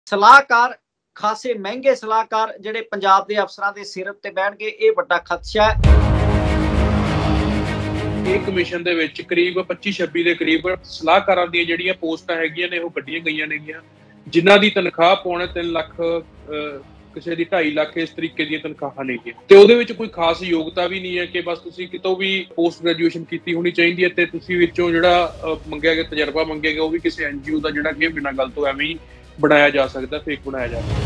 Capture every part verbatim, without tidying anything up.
ਸਲਾਹਕਾਰ ਖਾਸੇ ਮਹਿੰਗੇ ਸਲਾਹਕਾਰ ਜਿਹੜੇ ਪੰਜਾਬ ਦੇ ਅਫਸਰਾਂ ਦੇ ਸਿਰ ਉੱਤੇ ਬਹਿਣਗੇ, ਇਹ ਵੱਡਾ ਖਦਸ਼ਾ ਹੈ। ਇਹ ਕਮਿਸ਼ਨ ਦੇ ਵਿੱਚ ਕਰੀਬ ਪੱਚੀ ਛੱਬੀ ਦੇ ਕਰੀਬ ਸਲਾਹਕਾਰਾਂ ਦੀਆਂ ਜਿਹੜੀਆਂ ਪੋਸਟਾਂ ਹੈਗੀਆਂ ਨੇ ਉਹ ਕੱਢੀਆਂ ਗਈਆਂ ਨੇਗੀਆਂ, ਜਿਨ੍ਹਾਂ ਦੀ ਤਨਖਾਹ ਪੌਣੇ ਤਿੰਨ ਲੱਖ, ਕਿਸੇ ਦੀ ਢਾਈ ਲੱਖ, ਇਸ ਤਰੀਕੇ ਦੀਆਂ ਤਨਖਾਹਾਂ ਨੇਗੀਆਂ। ਤੇ ਉਹਦੇ ਵਿੱਚ ਕੋਈ ਖਾਸ ਯੋਗਤਾ ਵੀ ਨਹੀਂ ਹੈ ਕਿ ਬਸ ਤੁਸੀਂ ਕਿਤੋਂ ਵੀ ਪੋਸਟ ਗ੍ਰੈਜੂਏਸ਼ਨ ਕੀਤੀ ਹੋਣੀ ਚਾਹੀਦੀ ਹੈ ਤੇ ਤੁਸੀਂ ਵਿੱਚੋਂ ਜਿਹੜਾ ਮੰਗਿਆ ਗਿਆ ਤਜਰਬਾ ਮੰਗਿਆ ਗਿਆ ਉਹ ਵੀ ਕਿਸੇ ਐਨ ਜੀ ਓ ਦਾ ਜਿਹੜਾ ਕਿ ਬਿਨਾਂ ਗੱਲ ਤੋਂ ਐਵੇਂ ਹੀ ਬਣਾਇਆ ਜਾ ਸਕਦਾ, ਫੇਕ ਬਣਾਇਆ ਜਾ ਸਕਦਾ।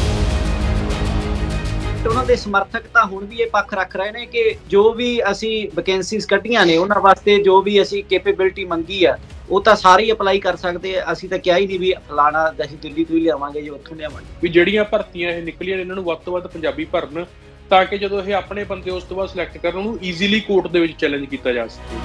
ਉਹਨਾਂ ਦੇ ਸਮਰਥਕ ਤਾਂ ਹੁਣ ਵੀ ਇਹ ਪੱਖ ਰੱਖ ਰਹੇ ਨੇ ਕਿ ਜੋ ਵੀ ਅਸੀਂ ਵੈਕੈਂਸੀਜ਼ ਕੱਢੀਆਂ ਨੇ ਉਹਨਾਂ ਵਾਸਤੇ ਜੋ ਵੀ ਅਸੀਂ ਕੈਪੇਬਿਲਿਟੀ ਮੰਗੀ ਆ ਉਹ ਤਾਂ ਸਾਰੇ ਅਪਲਾਈ ਕਰ ਸਕਦੇ ਆ। ਅਸੀਂ ਤਾਂ ਕਿਹਾ ਹੀ ਨਹੀਂ ਵੀ ਫਲਾਣਾ ਅਸੀਂ ਦਿੱਲੀ ਤੋਂ ਹੀ ਲਿਆਵਾਂਗੇ ਜਾਂ ਉੱਥੋਂ ਲਿਆਵਾਂਗੇ। ਵੀ ਜਿਹੜੀਆਂ ਭਰਤੀਆਂ ਇਹ ਨਿਕਲੀਆਂ ਇਹਨਾਂ ਨੂੰ ਵੱਧ ਤੋਂ ਵੱਧ ਪੰਜਾਬੀ ਭਰਨ, ਤਾਂ ਕਿ ਜਦੋਂ ਇਹ ਆਪਣੇ ਬੰਦੇ ਉਸ ਤੋਂ ਬਾਅਦ ਸਿਲੈਕਟ ਕਰਨ ਉਹਨੂੰ ਈਜ਼ੀਲੀ ਕੋਰਟ ਦੇ ਵਿੱਚ ਚੈਲੰਜ ਕੀਤਾ ਜਾ ਸਕੇ।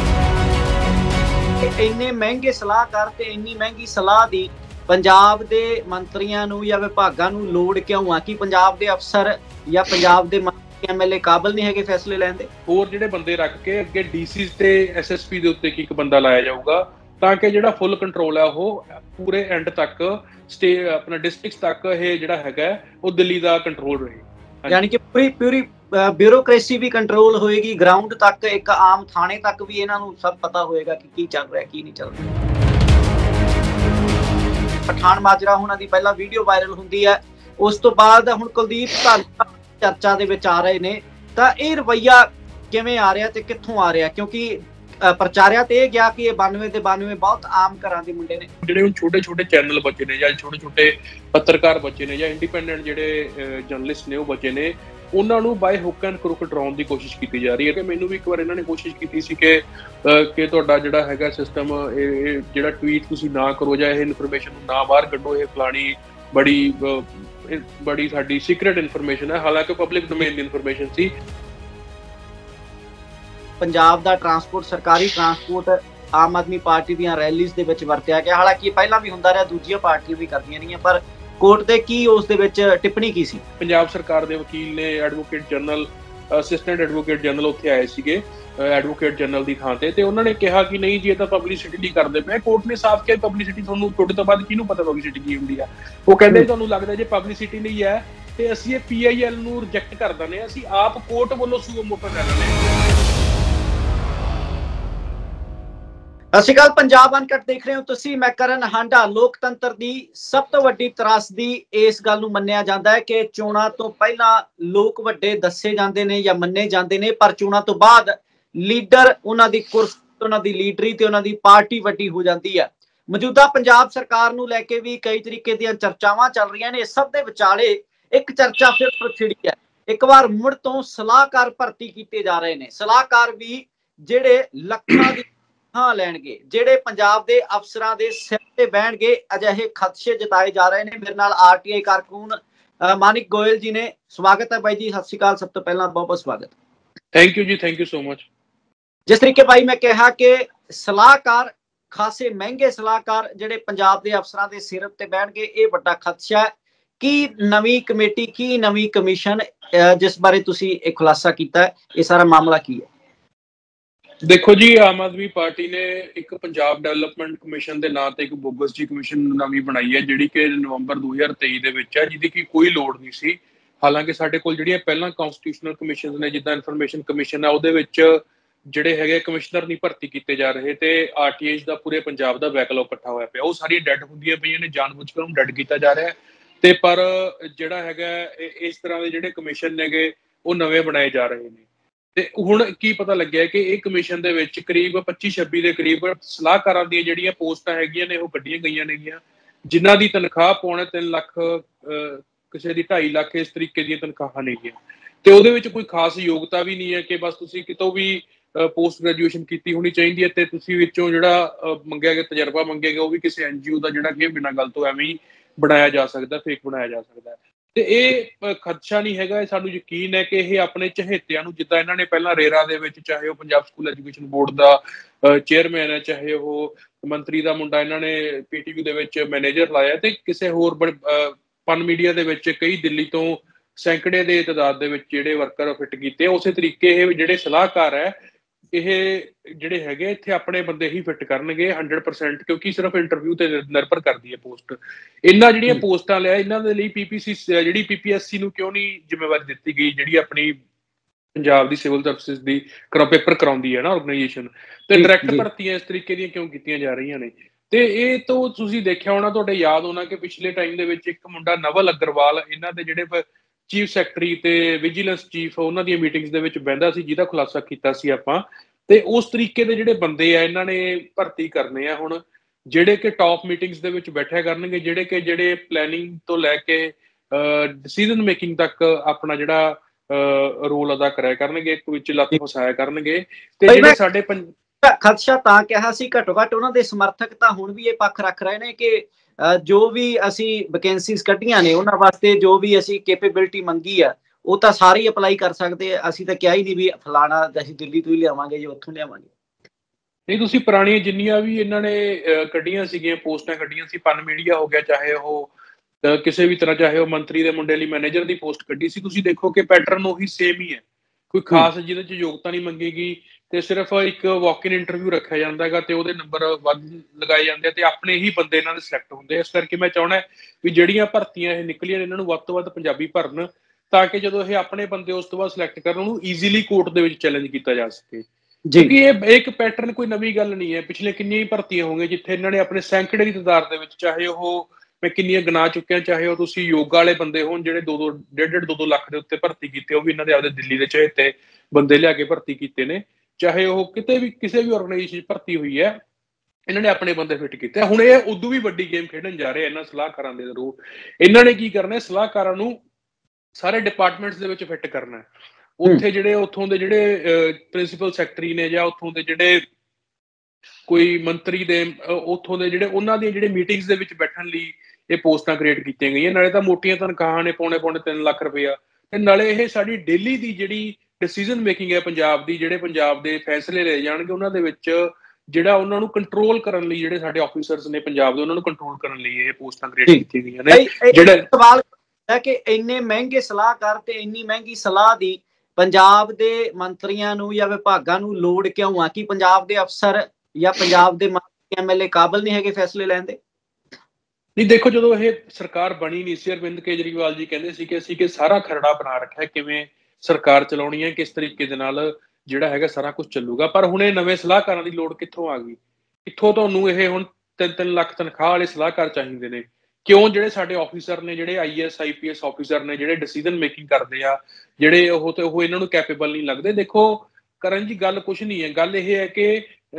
ਇੰਨੇ ਮਹਿੰਗੇ ਸਲਾਹਕਾਰ ਤੇ ਇੰਨੀ ਮਹਿੰਗੀ ਸਲਾਹ ਦੀ ਪੰਜਾਬ ਦੇ ਮੰਤਰੀਆਂ ਨੂੰ ਜਾਂ ਵਿਭਾਗਾਂ ਨੂੰ ਲੋੜ ਕਿਉਂ ਆ? ਕਿ ਪੰਜਾਬ ਦੇ ਅਫਸਰ ਜਾਂ ਪੰਜਾਬ ਦੇ ਐਮ ਐਲ ਏ ਕਾਬਲ ਨਹੀਂ ਹੈਗੇ ਫੈਸਲੇ ਲੈਣ ਦੇ? ਹੋਰ ਜਿਹੜੇ ਬੰਦੇ ਰੱਖ ਕੇ ਅੱਗੇ ਡੀਸੀ ਤੇ ਐਸ ਐਸ ਪੀ ਦੇ ਉੱਤੇ ਇੱਕ ਬੰਦਾ ਲਾਇਆ ਜਾਊਗਾ, ਤਾਂ ਕਿ ਜਿਹੜਾ ਫੁੱਲ ਕੰਟਰੋਲ ਹੈ ਉਹ ਪੂਰੇ ਐਂਡ ਤੱਕ ਸਟੇ ਆਪਣਾ ਡਿਸਟ੍ਰਿਕਟ ਤੱਕ ਇਹ ਜਿਹੜਾ ਹੈਗਾ ਉਹ ਦਿੱਲੀ ਦਾ ਕੰਟਰੋਲ ਰਹੇ। ਯਾਨੀ ਕਿ ਪੂਰੀ ਪੂਰੀ ਬਿਊਰੋਕ੍ਰੇਸੀ ਵੀ ਕੰਟਰੋਲ ਹੋਏਗੀ, ਗਰਾਊਂਡ ਤੱਕ, ਇੱਕ ਆਮ ਥਾਣੇ ਤੱਕ ਵੀ ਇਹਨਾਂ ਨੂੰ ਸਭ ਪਤਾ ਹੋਏਗਾ ਕਿ ਕੀ ਚੱਲ ਰਿਹਾ ਕੀ ਨਹੀਂ ਚੱਲ ਰਿਹਾ। ਪਠਾਨ ਮਾਜਰਾ ਉਹਨਾਂ ਦੀ ਪਹਿਲਾਂ ਵੀਡੀਓ ਵਾਇਰਲ ਹੁੰਦੀ ਹੈ, ਉਸ ਤੋਂ ਬਾਅਦ ਹੁਣ ਕੁਲਦੀਪ ਧਾਲੀਵਾਲ ਚਰਚਾ ਦੇ ਵਿੱਚ ਆ ਰਹੇ ਨੇ, ਤਾਂ ਇਹ ਰਵੱਈਆ ਕਿਵੇਂ ਆ ਰਿਹਾ ਤੇ ਕਿੱਥੋਂ ਆ ਰਿਹਾ? ਕਿਉਂਕਿ ਪ੍ਰਚਾਰਿਆ ਤੇ ਇਹ ਗਿਆ ਕਿ ਇਹ ਬਾਨਵੇਂ ਦੇ ਬਾਨਵੇਂ ਬਹੁਤ ਆਮ ਘਰਾਂ ਦੇ ਮੁੰਡੇ ਨੇ। ਜਿਹੜੇ ਹੁਣ ਛੋਟੇ ਛੋਟੇ ਚੈਨਲ ਬੱਚੇ ਨੇ ਜਾਂ ਛੋਟੇ ਛੋਟੇ ਪੱਤਰਕਾਰ ਬੱਚੇ ਨੇ ਜਾਂ ਇੰਡੀਪੈਂਡੈਂਟ ਜਿਹੜੇ ਜਰਨਲਿਸਟ ਨੇ ਉਹ ਬੱਚੇ ਨੇ, ਉਹਨਾਂ ਨੂੰ ਬਾਏ ਹੁੱਕ ਐਂਡ ਕਰੁਕ ਡਰਾਉਣ ਦੀ ਕੋਸ਼ਿਸ਼ ਕੀਤੀ ਜਾ ਰਹੀ ਹੈ। ਕਿ ਮੈਨੂੰ ਵੀ ਇੱਕ ਵਾਰ ਇਹਨਾਂ ਨੇ ਕੋਸ਼ਿਸ਼ ਕੀਤੀ ਸੀ ਕਿ ਕਿ ਤੁਹਾਡਾ ਜਿਹੜਾ ਹੈਗਾ ਸਿਸਟਮ, ਇਹ ਜਿਹੜਾ ਟਵੀਟ ਤੁਸੀਂ ਨਾ ਕਰੋ ਜਾਂ ਇਹ ਇਨਫੋਰਮੇਸ਼ਨ ਨੂੰ ਨਾ ਬਾਹਰ ਕੱਢੋ, ਇਹ ਫਲਾਣੀ ਬੜੀ ਬੜੀ ਸਾਡੀ ਸੀਕ੍ਰੇਟ ਇਨਫੋਰਮੇਸ਼ਨ ਹੈ, ਹਾਲਾਂਕਿ ਪਬਲਿਕ ਡੋਮੇਨ ਦੀ ਇਨਫੋਰਮੇਸ਼ਨ ਸੀ। ਪੰਜਾਬ ਦਾ ਟਰਾਂਸਪੋਰਟ, ਸਰਕਾਰੀ ਟਰਾਂਸਪੋਰਟ ਆਮ ਆਦਮੀ ਪਾਰਟੀ ਦੀਆਂ ਰੈਲੀਜ਼ ਦੇ ਵਿੱਚ ਵਰਤਿਆ ਗਿਆ, ਹਾਲਾਂਕਿ ਪਹਿਲਾਂ ਵੀ ਹੁੰਦਾ ਰਿਹਾ, ਦੂਜੀਆਂ ਪਾਰਟੀਆਂ ਵੀ ਕਰਦੀਆਂ ਰਹੀਆਂ, ਪਰ ਕੋਰਟ ਦੇ ਕੀ ਉਸ ਦੇ ਵਿੱਚ ਟਿੱਪਣੀ ਕੀ ਸੀ? ਪੰਜਾਬ ਸਰਕਾਰ ਦੇ ਵਕੀਲ ਨੇ, advocate general, assistant advocate general ਉੱਥੇ ਆਏ ਸੀਗੇ ਐਡਵੋਕੇਟ ਜਨਰਲ ਦੀ ਥਾਂ ਤੇ, ਤੇ ਉਹਨਾਂ ਨੇ ਕਿਹਾ ਕਿ ਨਹੀਂ ਜੀ ਇਹ ਤਾਂ ਪਬਲਿਸਿਟੀ ਲਈ ਕਰਦੇ ਪਏ। ਕੋਰਟ ਨੇ ਸਾਫ਼ ਕਿਹਾ ਪਬਲਿਸਿਟੀ ਤੁਹਾਨੂੰ ਤੁਹਾਡੇ ਤੋਂ ਬਾਅਦ ਕਿਹਨੂੰ ਪਤਾ ਪਬਲਿਸਿਟੀ ਕੀ ਹੁੰਦੀ ਆ? ਉਹ ਕਹਿੰਦੇ ਤੁਹਾਨੂੰ ਲੱਗਦਾ ਜੇ ਪਬਲਿਸਿਟੀ ਲਈ ਹੈ ਤੇ ਅਸੀਂ ਇਹ ਪੀ ਆਈ ਐਲ ਨੂੰ ਰਿਜੈਕਟ ਕਰ ਦਿੰਦੇ ਹਾਂ, ਅਸੀਂ ਆਪ ਕੋਰਟ ਵੱਲੋਂ ਸੂਓ ਮੋਟੋ ਲੈ ਲੈਂਦੇ ਹਾਂ। ਸਤਿ ਸ਼੍ਰੀ ਅਕਾਲ, ਪੰਜਾਬ ਅਨਕਟ ਦੇਖ ਰਹੇ ਹੋ ਤੁਸੀਂ, ਮੈਂ ਕਰਨ ਹਾਂਡਾ। ਲੋਕਤੰਤਰ ਦੀ ਸਭ ਤੋਂ ਵੱਡੀ ਤਰਾਸਦੀ ਇਸ ਗੱਲ ਨੂੰ ਮੰਨਿਆ ਜਾਂਦਾ ਹੈ ਕਿ ਚੋਣਾਂ ਤੋਂ ਪਹਿਲਾਂ ਲੋਕ ਵੱਡੇ ਦੱਸੇ ਜਾਂਦੇ ਨੇ ਜਾਂ ਮੰਨੇ ਜਾਂਦੇ ਨੇ, ਪਰ ਚੋਣਾਂ ਤੋਂ ਬਾਅਦ ਲੀਡਰ, ਉਹਨਾਂ ਦੀ ਕੁਰਸੀ, ਉਹਨਾਂ ਦੀ ਲੀਡਰੀ ਤੇ ਉਹਨਾਂ ਦੀ ਪਾਰਟੀ ਵੱਡੀ ਹੋ ਜਾਂਦੀ ਹੈ। ਮੌਜੂਦਾ ਪੰਜਾਬ ਸਰਕਾਰ ਨੂੰ ਲੈ ਕੇ ਵੀ ਕਈ ਤਰੀਕੇ ਦੀਆਂ ਚਰਚਾਵਾਂ ਚੱਲ ਰਹੀਆਂ ਨੇ। ਸਭ ਦੇ ਵਿਚਾਲੇ ਇੱਕ ਚਰਚਾ ਫਿਰ ਛਿੜੀ ਹੈ, ਇੱਕ ਵਾਰ ਮੁੜ ਤੋਂ ਸਲਾਹਕਾਰ ਭਰਤੀ ਕੀਤੇ ਜਾ ਰਹੇ ਨੇ। ਸਲਾਹਕਾਰ ਵੀ ਜਿਹੜੇ ਲੱਖਾਂ ਦੀ ਹਾਂ ਲੈਣਗੇ, ਜਿਹੜੇ ਪੰਜਾਬ ਦੇ ਅਫਸਰਾਂ ਦੇ ਸਿਰ ਤੇ ਬਹਿਣਗੇ, ਅਜਿਹੇ ਖਦਸ਼ੇ ਜਤਾਏ ਜਾ ਰਹੇ ਨੇ। ਮੇਰੇ ਨਾਲ ਆਰ ਟੀ ਆਈ ਕਾਰਕੁਨ ਮਾਨਿਕ ਗੋਇਲ ਜੀ ਨੇ। ਸਵਾਗਤ ਹੈ ਬਾਈ ਜੀ, ਸਤਿ ਸ਼੍ਰੀ ਅਕਾਲ। ਸਭ ਤੋਂ ਪਹਿਲਾਂ ਬਹੁਤ ਬਹੁਤ ਸਵਾਗਤ। Thank you ji, thank you so much. ਜਿਸ ਤਰੀਕੇ ਬਾਈ ਮੈਂ ਕਿਹਾ ਕਿ ਸਲਾਹਕਾਰ, ਖਾਸੇ ਮਹਿੰਗੇ ਸਲਾਹਕਾਰ ਜਿਹੜੇ ਪੰਜਾਬ ਦੇ ਅਫਸਰਾਂ ਦੇ ਸਿਰ ਉੱਤੇ ਬਹਿਣਗੇ, ਇਹ ਵੱਡਾ ਖਦਸ਼ਾ ਹੈ। ਕੀ ਨਵੀਂ ਕਮੇਟੀ, ਕੀ ਨਵੀਂ ਕਮਿਸ਼ਨ, ਜਿਸ ਬਾਰੇ ਤੁਸੀਂ ਇਹ ਖੁਲਾਸਾ ਕੀਤਾ, ਇਹ ਸਾਰਾ ਮਾਮਲਾ ਕੀ ਹੈ? ਦੇਖੋ ਜੀ, ਆਮ ਆਦਮੀ ਪਾਰਟੀ ਨੇ ਇੱਕ ਪੰਜਾਬ ਡਿਵੈਲਪਮੈਂਟ ਕਮਿਸ਼ਨ ਦੇ ਨਾਂ ਤੇ ਇੱਕ ਬੋਗਸ ਜੀ ਕਮਿਸ਼ਨ ਨਵੀਂ ਬਣਾਈ ਹੈ, ਜਿਹੜੀ ਕਿ ਨਵੰਬਰ ਦੋ ਹਜ਼ਾਰ ਤੇਈ ਦੇ ਵਿੱਚ ਹੈ, ਜਿਹਦੀ ਕਿ ਕੋਈ ਲੋੜ ਨਹੀਂ ਸੀ। ਹਾਲਾਂਕਿ ਸਾਡੇ ਕੋਲ ਜਿਹੜੀਆਂ ਪਹਿਲਾਂ ਕਨਸਟੀਟਿਊਸ਼ਨਲ ਕਮਿਸ਼ਨ ਨੇ, ਜਿੱਦਾਂ ਇਨਫੋਰਮੇਸ਼ਨ ਕਮਿਸ਼ਨ ਹੈ, ਉਹਦੇ ਵਿੱਚ ਜਿਹੜੇ ਹੈਗੇ ਕਮਿਸ਼ਨਰ ਨਹੀਂ ਭਰਤੀ ਕੀਤੇ ਜਾ ਰਹੇ ਤੇ ਆਰ ਟੀ ਆਈ ਦਾ ਪੂਰੇ ਪੰਜਾਬ ਦਾ ਬੈਕਲੌਗ ਇਕੱਠਾ ਹੋਇਆ ਪਿਆ। ਉਹ ਸਾਰੀਆਂ ਡੈਡ ਹੁੰਦੀਆਂ ਪਈਆਂ ਨੇ, ਜਾਣਬੁੱਝ ਕੇ ਉਹਨੂੰ ਡੈਡ ਕੀਤਾ ਜਾ ਰਿਹਾ ਤੇ ਪਰ ਜਿਹੜਾ ਹੈਗਾ ਇਸ ਤਰ੍ਹਾਂ ਦੇ ਜਿਹੜੇ ਕਮਿਸ਼ਨ ਨੇਗੇ ਉਹ ਨਵੇਂ ਬਣਾਏ ਜਾ ਰਹੇ ਨੇ। ਤੇ ਹੁਣ ਕੀ ਪਤਾ ਲੱਗਿਆ ਕਿ ਇਹ ਕਮਿਸ਼ਨ ਦੇ ਵਿੱਚ ਕਰੀਬ ਪੱਚੀ ਛੱਬੀ ਦੇ ਕਰੀਬ ਸਲਾਹਕਾਰਾਂ ਦੀਆਂ ਜਿਹੜੀਆਂ ਪੋਸਟਾਂ ਹੈਗੀਆਂ ਨੇ ਉਹ ਕੱਢੀਆਂ ਗਈਆਂ ਨੇਗੀਆਂ, ਜਿਨ੍ਹਾਂ ਦੀ ਤਨਖਾਹ ਪੌਣੇ ਤਿੰਨ ਲੱਖ, ਕਿਸੇ ਦੀ ਢਾਈ ਲੱਖ, ਇਸ ਤਰੀਕੇ ਦੀਆਂ ਤਨਖਾਹਾਂ ਨੇਗੀਆਂ। ਤੇ ਉਹਦੇ ਵਿੱਚ ਕੋਈ ਖਾਸ ਯੋਗਤਾ ਵੀ ਨਹੀਂ ਹੈ ਕਿ ਬਸ ਤੁਸੀਂ ਕਿਤੋਂ ਵੀ ਪੋਸਟ ਗ੍ਰੈਜੂਏਸ਼ਨ ਕੀਤੀ ਹੋਣੀ ਚਾਹੀਦੀ ਹੈ ਤੇ ਤੁਸੀਂ ਵਿੱਚੋਂ ਜਿਹੜਾ ਮੰਗਿਆ ਗਿਆ ਤਜਰਬਾ ਮੰਗਿਆ ਗਿਆ ਉਹ ਵੀ ਕਿਸੇ ਐਨ ਜੀ ਓ ਦਾ ਜਿਹੜਾ ਕਿ ਬਿਨਾਂ ਗੱਲ ਤੋਂ ਐਵੇਂ ਹੀ ਬਣਾਇਆ ਜਾ ਸਕਦਾ, ਫੇਕ ਬਣਾਇਆ ਜਾ ਸਕਦਾ। ਤੇ ਇਹ ਖਦਸ਼ਾ ਨਹੀਂ ਹੈਗਾ, ਇਹ ਸਾਨੂੰ ਯਕੀਨ ਹੈ ਕਿ ਇਹ ਆਪਣੇ ਚਹੇਤਿਆਂ ਨੂੰ, ਜਿੱਦਾਂ ਇਹਨਾਂ ਨੇ ਪਹਿਲਾਂ ਰੇਰਾ ਦੇ ਵਿੱਚ, ਚਾਹੇ ਉਹ ਪੰਜਾਬ ਸਕੂਲ ਐਜੂਕੇਸ਼ਨ ਬੋਰਡ ਦਾ ਚੇਅਰਮੈਨ ਹੈ, ਚਾਹੇ ਉਹ ਮੰਤਰੀ ਦਾ ਮੁੰਡਾ ਇਹਨਾਂ ਨੇ ਪੀ ਟੀ ਵੀ ਦੇ ਵਿੱਚ ਮੈਨੇਜਰ ਲਾਇਆ, ਤੇ ਕਿਸੇ ਹੋਰ ਪਨ ਮੀਡੀਆ ਦੇ ਵਿੱਚ ਕਈ ਦਿੱਲੀ ਤੋਂ ਸੈਂਕੜੇ ਦੇ ਤਾਦਾਦ ਦੇ ਵਿੱਚ ਜਿਹੜੇ ਵਰਕਰ ਫਿੱਟ ਕੀਤੇ, ਉਸੇ ਤਰੀਕੇ ਇਹ ਜਿਹੜੇ ਸਲਾਹਕਾਰ ਹੈ ਇਹ ਜਿਹੜੇ ਹੈਗੇ ਇੱਥੇ ਆਪਣੇ ਬੰਦੇ ਹੀ ਫਿੱਟ ਕਰਨਗੇ ਹੰਡਰਡ ਪਰਸੈਂਟ, ਕਿਉਂਕਿ ਸਿਰਫ ਇੰਟਰਵਿਊ ਤੇ ਨਿਰਭਰ ਕਰਦੀ ਹੈ ਪੋਸਟ। ਇਹਨਾਂ ਜਿਹੜੀਆਂ ਪੋਸਟਾਂ ਲਿਆ ਇਹਨਾਂ ਦੇ ਲਈ ਪੀਪੀਸੀ ਜਿਹੜੀ ਪੀਪੀਐਸਸੀ ਨੂੰ ਕਿਉਂ ਨਹੀਂ ਜ਼ਿੰਮੇਵਾਰੀ ਦਿੱਤੀ ਗਈ, ਜਿਹੜੀ ਆਪਣੀ ਪੰਜਾਬ ਦੀ ਸਿਵਲ ਸਰਵਿਸਿਜ਼ ਦੀ ਪੇਪਰ ਕਰਾਉਂਦੀ ਹੈ ਨਾ ਆਰਗੇਨਾਈਜੇਸ਼ਨ, ਤੇ ਡਾਇਰੈਕਟ ਭਰਤੀਆਂ ਇਸ ਤਰੀਕੇ ਦੀਆਂ ਕਿਉਂ ਕੀਤੀਆਂ ਜਾ ਰਹੀਆਂ ਨੇ? ਤੇ ਇਹ ਤੋਂ ਤੁਸੀਂ ਦੇਖਿਆ ਹੋਣਾ, ਤੁਹਾਡੇ ਯਾਦ ਹੋਣਾ ਕਿ ਪਿਛਲੇ ਟਾਈਮ ਦੇ ਵਿੱਚ ਇੱਕ ਮੁੰਡਾ ਨਵਲ ਅਗਰਵਾਲ ਇਹਨਾਂ ਦੇ ਜਿਹੜੇ ਚੀਫ ਸੈਕਟਰੀ ਤੇ ਵਿਜੀਲੈਂਸ ਚੀਫ ਉਹਨਾਂ ਦੀਆਂ ਮੀਟਿੰਗਸ ਦੇ ਵਿੱਚ ਬਹਿੰਦਾ ਸੀ, ਜਿਹਦਾ ਖੁਲਾਸਾ ਕੀਤਾ ਸੀ ਆਪਾਂ। ਤੇ ਉਸ ਤਰੀਕੇ ਦੇ ਜਿਹੜੇ ਬੰਦੇ ਆ ਇਹਨਾਂ ਨੇ ਭਰਤੀ ਕਰਨੇ ਆ ਹੁਣ, ਜਿਹੜੇ ਕਿ ਟੌਪ ਮੀਟਿੰਗਸ ਦੇ ਵਿੱਚ ਬੈਠਿਆ ਕਰਨਗੇ, ਜਿਹੜੇ ਕਿ ਜਿਹੜੇ ਪਲੈਨਿੰਗ ਤੋਂ ਲੈ ਕੇ ਡਿਸੀਜ਼ਨ ਮੇਕਿੰਗ ਤੱਕ ਆਪਣਾ ਜਿਹੜਾ ਰੋਲ ਅਦਾ ਕਰਿਆ ਕਰਨਗੇ, ਇੱਕ ਵਿੱਚ ਲੱਤ ਫਸਾਇਆ ਕਰਨਗੇ। ਤੇ ਜਿਹੜੇ ਸਾਡੇ ਖਦਸ਼ਾ ਤਾਂ ਕਿਹਾ ਸੀ, ਘੱਟੋ ਘੱਟ ਉਹਨਾਂ ਦੇ ਸਮਰਥਕ ਤਾਂ ਹੁਣ ਵੀ ਇਹ ਪੱਖ ਰੱਖ ਰਹੇ ਨੇ ਕਿ ਜੋ ਵੀ ਅਸੀਂ ਵੈਕੈਂਸੀਜ਼ ਕੱਢੀਆਂ ਨੇ ਉਹਨਾਂ ਵਾਸਤੇ ਜੋ ਵੀ ਅਸੀਂ ਕੈਪੇਬਿਲਿਟੀ ਮੰਗੀ ਆ ਉਹ ਤਾਂ ਸਾਰੇ ਹੀ ਅਪਲਾਈ ਕਰ ਸਕਦੇ ਆ। ਅਸੀਂ ਤਾਂ ਕਿਹਾ ਹੀ ਨਹੀਂ ਵੀ ਫਲਾਣਾ ਅਸੀਂ ਦਿੱਲੀ ਤੋਂ ਹੀ ਲਿਆਵਾਂਗੇ ਜਾਂ ਉੱਥੋਂ ਲਿਆਵਾਂਗੇ। ਨਹੀਂ, ਤੁਸੀਂ ਪੁਰਾਣੀਆਂ ਜਿੰਨੀਆਂ ਵੀ ਇਹਨਾਂ ਨੇ ਕੱਢੀਆਂ ਸੀਗੀਆਂ ਪੋਸਟਾਂ ਕੱਢੀਆਂ ਸੀ, ਪਨ ਮੀਡੀਆ ਹੋ ਗਿਆ, ਚਾਹੇ ਉਹ ਕਿਸੇ ਵੀ ਤਰ੍ਹਾਂ, ਚਾਹੇ ਉਹ ਮੰਤਰੀ ਦੇ ਮੁੰਡੇ ਲਈ ਮੈਨੇਜਰ ਦੀ ਪੋਸਟ ਕੱਢੀ ਸੀ, ਤੁਸੀਂ ਦੇਖੋ ਕਿ ਪੈਟਰਨ ਉਹੀ ਸੇਮ ਹੀ ਹੈ। ਕੋਈ ਖਾਸ ਜਿਹਦੇ 'ਚ ਯੋਗਤਾ ਨਹੀਂ ਮੰਗੇਗੀ, ਤੇ ਸਿਰਫ ਇੱਕ ਵਾਕ ਇਨ ਇੰਟਰਵਿਊ ਰੱਖਿਆ ਜਾਂਦਾ ਹੈਗਾ ਤੇ ਉਹਦੇ ਨੰਬਰ ਵੱਧ ਲਗਾਏ ਜਾਂਦੇ ਆ ਤੇ ਆਪਣੇ ਹੀ ਬੰਦੇ ਇਹਨਾਂ ਦੇ ਸਿਲੈਕਟ ਹੁੰਦੇ। ਇਸ ਕਰਕੇ ਮੈਂ ਚਾਹੁੰਦਾ ਵੀ ਜਿਹੜੀਆਂ ਭਰਤੀਆਂ ਇਹ ਨਿਕਲੀਆਂ ਇਹਨਾਂ ਨੂੰ ਵੱਧ ਤੋਂ ਵੱਧ ਪੰਜਾਬੀ ਭਰਨ, ਤਾਂ ਕਿ ਜਦੋਂ ਇਹ ਆਪਣੇ ਬੰਦੇ ਉਸ ਤੋਂ ਬਾਅਦ ਸਿਲੈਕਟ ਕਰਨ ਉਹਨੂੰ ਈਜ਼ੀਲੀ ਕੋਰਟ ਦੇ ਵਿੱਚ ਚੈਲੰਜ ਕੀਤਾ ਜਾ ਸਕੇ। ਕਿਉਂਕਿ ਇਹ ਇੱਕ ਪੈਟਰਨ ਕੋਈ ਨਵੀਂ ਗੱਲ ਨਹੀਂ ਹੈ। ਪਿਛਲੇ ਕਿੰਨੀਆਂ ਹੀ ਭਰਤੀਆਂ ਹੋਣਗੀਆਂ ਜਿੱਥੇ ਇਹਨਾਂ ਨੇ ਆਪਣੇ ਸੈਂਕੜੇ ਦੀ ਤਾਦਾਦ ਦੇ ਵਿੱਚ, ਚਾਹੇ ਉਹ ਮੈਂ ਕਿੰਨੀਆਂ ਗਿਣਾ ਚੁੱਕਿਆ, ਚਾਹੇ ਉਹ ਤੁਸੀਂ ਯੋਗਾ ਵਾਲੇ ਬੰਦੇ ਹੋਣ ਜਿਹੜੇ ਦੋ ਦੋ ਡੇਢ ਡੇਢ ਦੋ ਦੋ ਲੱਖ ਦੇ ਉੱਤੇ ਭਰਤੀ ਕੀਤੇ, ਉਹ ਵੀ ਇਹਨਾਂ ਦੇ ਆਪਦੇ ਦਿੱਲੀ ਦੇ ਚਹੇਤੇ ਬੰਦੇ ਲਿਆ ਕੇ ਭਰਤੀ ਕੀਤੇ ਨੇ, ਚਾਹੇ ਉਹ ਕਿਤੇ ਵੀ ਕਿਸੇ ਵੀ ਆਰਗੇਨਾਈਜੇਸ਼ਨ 'ਚ ਭਰਤੀ ਹੋਈ ਹੈ, ਇਹਨਾਂ ਨੇ ਆਪਣੇ ਬੰਦੇ ਫਿੱਟ ਕੀਤੇ। ਹੁਣ ਇਹ ਉਦੋਂ ਵੀ ਵੱਡੀ ਗੇਮ ਖੇਡਣ ਜਾ ਰਹੇ ਇਹਨਾਂ ਸਲਾਹਕਾਰਾਂ ਦੇ ਥਰੂ। ਇਹਨਾਂ ਨੇ ਕੀ ਕਰਨਾ, ਸਲਾਹਕਾਰਾਂ ਨੂੰ ਸਾਰੇ ਡਿਪਾਰਟਮੈਂਟਸ ਦੇ ਵਿੱਚ ਫਿੱਟ ਕਰਨਾ। ਉੱਥੇ ਜਿਹੜੇ ਉੱਥੋਂ ਦੇ ਜਿਹੜੇ ਪ੍ਰਿੰਸੀਪਲ ਸੈਕਟਰੀ ਨੇ ਜਾਂ ਉੱਥੋਂ ਦੇ ਜਿਹੜੇ ਕੋਈ ਮੰਤਰੀ ਦੇ ਉੱਥੋਂ ਦੇ ਜਿਹੜੇ ਉਹਨਾਂ ਦੀਆਂ ਜਿਹੜੇ ਮੀਟਿੰਗਸ ਦੇ ਵਿੱਚ ਬੈਠਣ ਲਈ ਇਹ ਪੋਸਟਾਂ ਕ੍ਰੀਏਟ ਕੀਤੀਆਂ ਗਈਆਂ। ਨਾਲੇ ਤਾਂ ਮੋਟੀਆਂ ਤਨਖਾਹਾਂ ਨੇ, ਪੌਣੇ ਪੌਣੇ ਤਿੰਨ ਲੱਖ ਰੁਪਇਆ, ਤੇ ਨਾਲੇ ਇਹ ਸਾਡੀ ਡੇਲੀ ਦੀ ਜਿਹੜੀ ਡਿਸੀਜ਼ਨ ਮੇਕਿੰਗ ਹੈ ਪੰਜਾਬ ਦੀ, ਜਿਹੜੇ ਪੰਜਾਬ ਦੇ ਫੈਸਲੇ ਲਏ ਜਾਣਗੇ ਉਹਨਾਂ ਦੇ ਵਿੱਚ ਜਿਹੜਾ ਉਹਨਾਂ ਨੂੰ ਕੰਟਰੋਲ ਕਰਨ ਲਈ ਜਿਹੜੇ ਸਾਡੇ ਆਫੀਸਰਸ ਨੇ ਪੰਜਾਬ ਦੇ, ਉਹਨਾਂ ਨੂੰ ਕੰਟਰੋਲ ਕਰਨ ਲਈ ਇਹ ਪੋਸਟਾਂ ਕ੍ਰੀਏਟ ਕੀਤੀਆਂ ਗਈਆਂ ਨੇ। ਜਿਹੜਾ ਸਵਾਲ ਹੈ ਕਿ ਇੰਨੇ ਮਹਿੰਗੇ ਸਲਾਹਕਾਰ ਤੇ ਇੰਨੀ ਮਹਿੰਗੀ ਸਲਾਹ ਦੀ ਪੰਜਾਬ ਦੇ ਮੰਤਰੀਆਂ ਨੂੰ ਜਾਂ ਵਿਭਾਗਾਂ ਨੂੰ ਲੋੜ ਕਿਉਂ ਆ? ਕਿ ਪੰਜਾਬ ਦੇ ਅਫਸਰ ਜਾਂ ਪੰਜਾਬ ਦੇ ਮੰਤਰੀ ਐਮਐਲਏ ਕਾਬਲ ਨਹੀਂ ਹੈਗੇ ਫੈਸਲੇ ਲੈਣ ਦੇ? ਨਹੀਂ, ਦੇਖੋ, ਜਦੋਂ ਇਹ ਸਰਕਾਰ ਬਣੀ ਨਹੀਂ ਸੀ, ਅਰਵਿੰਦ ਕੇਜਰੀਵਾਲ ਜੀ ਕਹਿੰਦੇ ਸੀ ਕਿ ਅਸੀਂ ਕਿ ਸਾਰਾ ਖਰੜਾ ਬਣਾ ਰੱਖਿਆ, ਕਿਵੇਂ ਸਰਕਾਰ ਚਲਾਉਣੀ ਹੈ, ਕਿਸ ਤਰੀਕੇ ਦੇ ਨਾਲ ਜਿਹੜਾ ਹੈਗਾ ਸਾਰਾ ਕੁਝ ਚੱਲੂਗਾ। ਪਰ ਹੁਣ ਇਹ ਨਵੇਂ ਸਲਾਹਕਾਰਾਂ ਦੀ ਲੋੜ ਕਿੱਥੋਂ ਆ ਗਈ? ਕਿੱਥੋਂ ਤੁਹਾਨੂੰ ਇਹ ਹੁਣ ਤਿੰਨ ਤਿੰਨ ਲੱਖ ਤਨਖਾਹ ਵਾਲੇ ਸਲਾਹਕਾਰ ਚਾਹੀਦੇ ਨੇ? ਕਿਉਂ? ਜਿਹੜੇ ਸਾਡੇ ਆਫੀਸਰ ਨੇ, ਜਿਹੜੇ I A S I P S officer ਨੇ, ਜਿਹੜੇ ਡਿਸੀਜ਼ਨ ਮੇਕਿੰਗ ਕਰਦੇ ਆ, ਜਿਹੜੇ ਉਹ ਤੇ ਉਹ ਇਹਨਾਂ ਨੂੰ ਕੈਪੇਬਲ ਨਹੀਂ ਲੱਗਦੇ। ਦੇਖੋ ਕਰਨ ਜੀ, ਗੱਲ ਕੁਛ ਨਹੀਂ ਹੈ। ਗੱਲ ਇਹ ਹੈ ਕਿ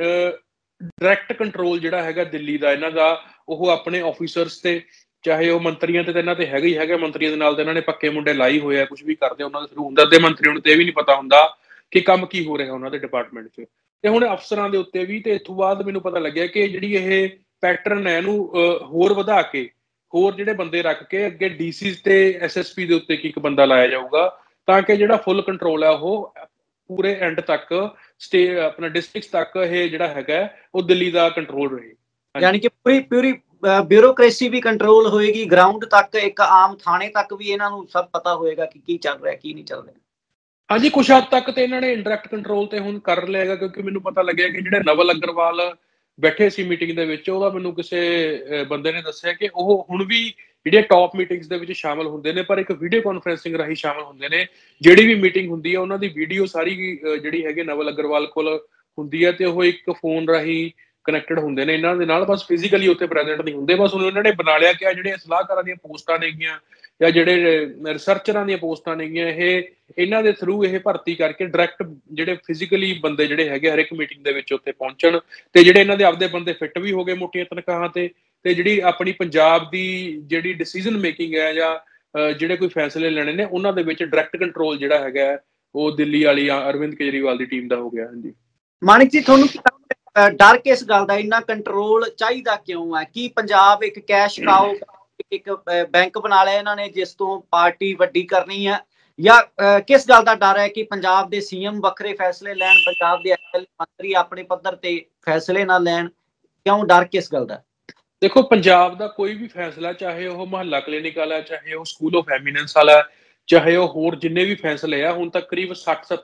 ਡਾਇਰੈਕਟ ਕੰਟਰੋਲ ਜਿਹੜਾ ਹੈਗਾ ਦਿੱਲੀ ਦਾ ਇਹਨਾਂ ਦਾ, ਉਹ ਆਪਣੇ ਆਫੀਸਰਸ ਤੇ, ਚਾਹੇ ਉਹ ਮੰਤਰੀਆਂ ਤੇ ਇਹਨਾਂ ਤੇ ਹੈਗਾ ਹੀ ਹੈਗਾ। ਮੰਤਰੀਆਂ ਦੇ ਨਾਲ ਤਾਂ ਇਹਨਾਂ ਨੇ ਪੱਕੇ ਮੁੰਡੇ ਲਾਈ ਹੋਏ ਆ, ਕੁਝ ਵੀ ਕਰਦੇ ਉਹਨਾਂ ਦੇ ਥਰੂ ਹੁੰਦਾ, ਤੇ ਮੰਤਰੀਆਂ ਨੂੰ ਤੇ ਇਹ ਵੀ ਨਹੀਂ ਪਤਾ ਹੁੰਦਾ ਕਿ ਕੰਮ ਕੀ ਹੋ ਰਿਹਾ ਉਹਨਾਂ ਦੇ ਡਿਪਾਰਟਮੈਂਟ 'ਚ। ਤੇ ਹੁਣ ਅਫਸਰਾਂ ਦੇ ਉੱਤੇ ਵੀ। ਤੇ ਇੱਥੋਂ ਬਾਅਦ ਮੈਨੂੰ ਪਤਾ ਲੱਗਿਆ ਕਿ ਜਿਹੜੀ ਇਹ ਪੈਟਰਨ ਹੈ ਇਹਨੂੰ ਹੋਰ ਵਧਾ ਕੇ, ਹੋਰ ਜਿਹੜੇ ਬੰਦੇ ਰੱਖ ਕੇ ਅੱਗੇ ਡੀਸੀਜ਼ ਤੇ ਐਸ ਐਸ ਪੀ ਦੇ ਉੱਤੇ ਇੱਕ ਬੰਦਾ ਲਾਇਆ ਜਾਊਗਾ, ਤਾਂ ਕਿ ਜਿਹੜਾ ਫੁੱਲ ਕੰਟਰੋਲ ਹੈ ਉਹ ਪੂਰੇ ਐਂਡ ਤੱਕ ਸਟੇ ਆਪਣਾ ਡਿਸਟ੍ਰਿਕਟ ਤੱਕ ਇਹ ਜਿਹੜਾ ਹੈਗਾ ਉਹ ਦਿੱਲੀ ਦਾ ਕੰਟਰੋਲ ਰਹੇ। ਯਾਨੀ ਕਿ ਪੂਰੀ ਪੂਰੀ ਬਿਊਰੋਕ੍ਰੇਸੀ ਵੀ ਕੰਟਰੋਲ ਹੋਏਗੀ, ਗਰਾਊਂਡ ਤੱਕ, ਇੱਕ ਆਮ ਥਾਣੇ ਤੱਕ ਵੀ ਇਹਨਾਂ ਨੂੰ ਸਭ ਪਤਾ ਹੋਏਗਾ ਕਿ ਕੀ ਚੱਲ ਰਿਹਾ, ਕੀ ਨਹੀਂ ਚੱਲ ਰਿਹਾ। ਹਾਂਜੀ, ਕੁਛ ਹੱਦ ਤੱਕ ਤੇ ਇਹਨਾਂ ਨੇ ਇੰਡਾਇਰੈਕਟ ਕੰਟਰੋਲ ਤੇ ਹੁਣ ਕਰ ਲਿਆ, ਕਿਉਂਕਿ ਮੈਨੂੰ ਪਤਾ ਲੱਗਿਆ ਕਿ ਜਿਹੜੇ ਨਵਲ ਅਗਰਵਾਲ ਬੈਠੇ ਸੀ ਮੀਟਿੰਗ ਦੇ ਵਿੱਚ, ਉਹਦਾ ਮੈਨੂੰ ਕਿਸੇ ਬੰਦੇ ਨੇ ਦੱਸਿਆ ਕਿ ਉਹ ਹੁਣ ਵੀ ਜਿਹੜੀਆਂ ਟੌਪ ਮੀਟਿੰਗਸ ਦੇ ਵਿੱਚ ਸ਼ਾਮਲ ਹੁੰਦੇ ਨੇ, ਪਰ ਇੱਕ ਵੀਡੀਓ ਕਾਨਫਰੰਸਿੰਗ ਰਾਹੀਂ ਸ਼ਾਮਲ ਹੁੰਦੇ ਨੇ। ਜਿਹੜੀ ਵੀ ਮੀਟਿੰਗ ਹੁੰਦੀ ਹੈ ਉਹਨਾਂ ਦੀ ਵੀਡੀਓ ਸਾਰੀ ਜਿਹੜੀ ਹੈਗੀ ਨਵਲ ਅਗਰਵਾਲ ਕੋਲ ਹੁੰਦੀ ਹੈ, ਤੇ ਉਹ ਇੱਕ ਫੋਨ ਰਾਹੀਂ ਕਨੈਕਟਡ ਹੁੰਦੇ ਨੇ ਇਹਨਾਂ ਦੇ ਨਾਲ, ਬਸ ਫਿਜ਼ੀਕਲੀ ਉੱਥੇ ਪ੍ਰੈਜ਼ੈਂਟ ਨਹੀਂ ਹੁੰਦੇ। ਬਸ ਹੁਣ ਉਹਨਾਂ ਨੇ ਬਣਾ ਲਿਆ ਕਿ ਜਿਹੜੇ ਸਲਾਹਕਾਰਾਂ ਦੀਆਂ ਪੋਸਟਾਂ ਨੇਗੀਆਂ ਜਾਂ ਜਿਹੜੇ ਰਿਸਰਚਰਾਂ ਦੀਆਂ ਪੋਸਟਾਂ ਨੇਗੀਆਂ, ਇਹ ਇਹਨਾਂ ਦੇ ਥਰੂ ਇਹ ਭਰਤੀ ਕਰਕੇ ਡਾਇਰੈਕਟ ਜਿਹੜੇ ਫਿਜ਼ੀਕਲੀ ਬੰਦੇ ਜਿਹੜੇ ਹੈਗੇ ਹਰ ਇੱਕ ਮੀਟਿੰਗ ਦੇ ਵਿੱਚ ਉੱਥੇ ਪਹੁੰਚਣ, ਤੇ ਜਿਹੜੇ ਇਹਨਾਂ ਦੇ ਆਪਦੇ ਬੰਦੇ ਫਿੱਟ ਵੀ ਹੋ ਗਏ ਮੋਟੀਆਂ ਤਨਖਾਹਾਂ ਤੇ, ਤੇ ਜਿਹੜੀ ਆਪਣੀ ਪੰਜਾਬ ਦੀ ਜਿਹੜੀ ਡਿਸੀਜ਼ਨ ਮੇਕਿੰਗ ਹੈ ਜਾਂ ਜਿਹੜੇ ਕੋਈ ਫੈਸਲੇ ਲੈਣੇ ਨੇ ਉਹਨਾਂ ਦੇ ਵਿੱਚ ਡਾਇਰੈਕਟ ਕੰਟਰੋਲ ਜਿਹੜਾ ਹੈਗਾ ਉਹ ਦਿੱਲੀ ਵਾਲੀ ਅਰਵਿੰਦ ਕੇਜਰੀਵਾਲ ਦੀ ਟੀਮ ਦਾ ਹੋ ਗਿਆ। ਹਾਂਜੀ ਮਾਨਿਕ ਜੀ, ਤੁਹਾਨੂੰ ਡਰ ਕਿਸ ਗੱਲ ਦਾ? ਇੰਨਾ ਕੰਟਰੋਲ ਚਾਹੀਦਾ ਕਿਉਂ ਹੈ? ਕੀ ਪੰਜਾਬ ਇੱਕ ਕੈਸ਼ ਕਾਓ, ਇੱਕ ਬੈਂਕ ਬਣਾ ਲਿਆ ਇਹਨਾਂ ਨੇ ਜਿਸ ਤੋਂ ਪਾਰਟੀ ਵੱਡੀ ਕਰਨੀ ਹੈ, ਜਾਂ ਕਿਸ ਗੱਲ ਦਾ ਡਰ ਹੈ ਕਿ ਪੰਜਾਬ ਦੇ ਸੀਐਮ ਵੱਖਰੇ ਫੈਸਲੇ ਲੈਣ, ਪੰਜਾਬ ਦੇ ਐਮਐਲਏ ਮੰਤਰੀ ਆਪਣੇ ਪੱਧਰ ਤੇ ਫੈਸਲੇ ਨਾ ਲੈਣ? ਕਿਉਂ ਡਰ ਕਿਸ ਗੱਲ ਦਾ? ਦੇਖੋ, ਪੰਜਾਬ ਦਾ ਕੋਈ ਵੀ ਫੈਸਲਾ, ਚਾਹੇ ਉਹ ਮੁਹੱਲਾ ਕਲੀਨਿਕ ਵਾਲਾ, ਚਾਹੇ ਉਹ ਸਕੂਲ ਆਫ ਐਮੀਨੈਂਸ ਵਾਲਾ, ਚਾਹੇ ਉਹ ਹੋਰ ਜਿੰਨੇ ਵੀ ਫੈਸਲੇ ਆ, ਹੁਣ ਤੱਕ ਕਰੀਬ ਸੱਠ ਸੱਤਰ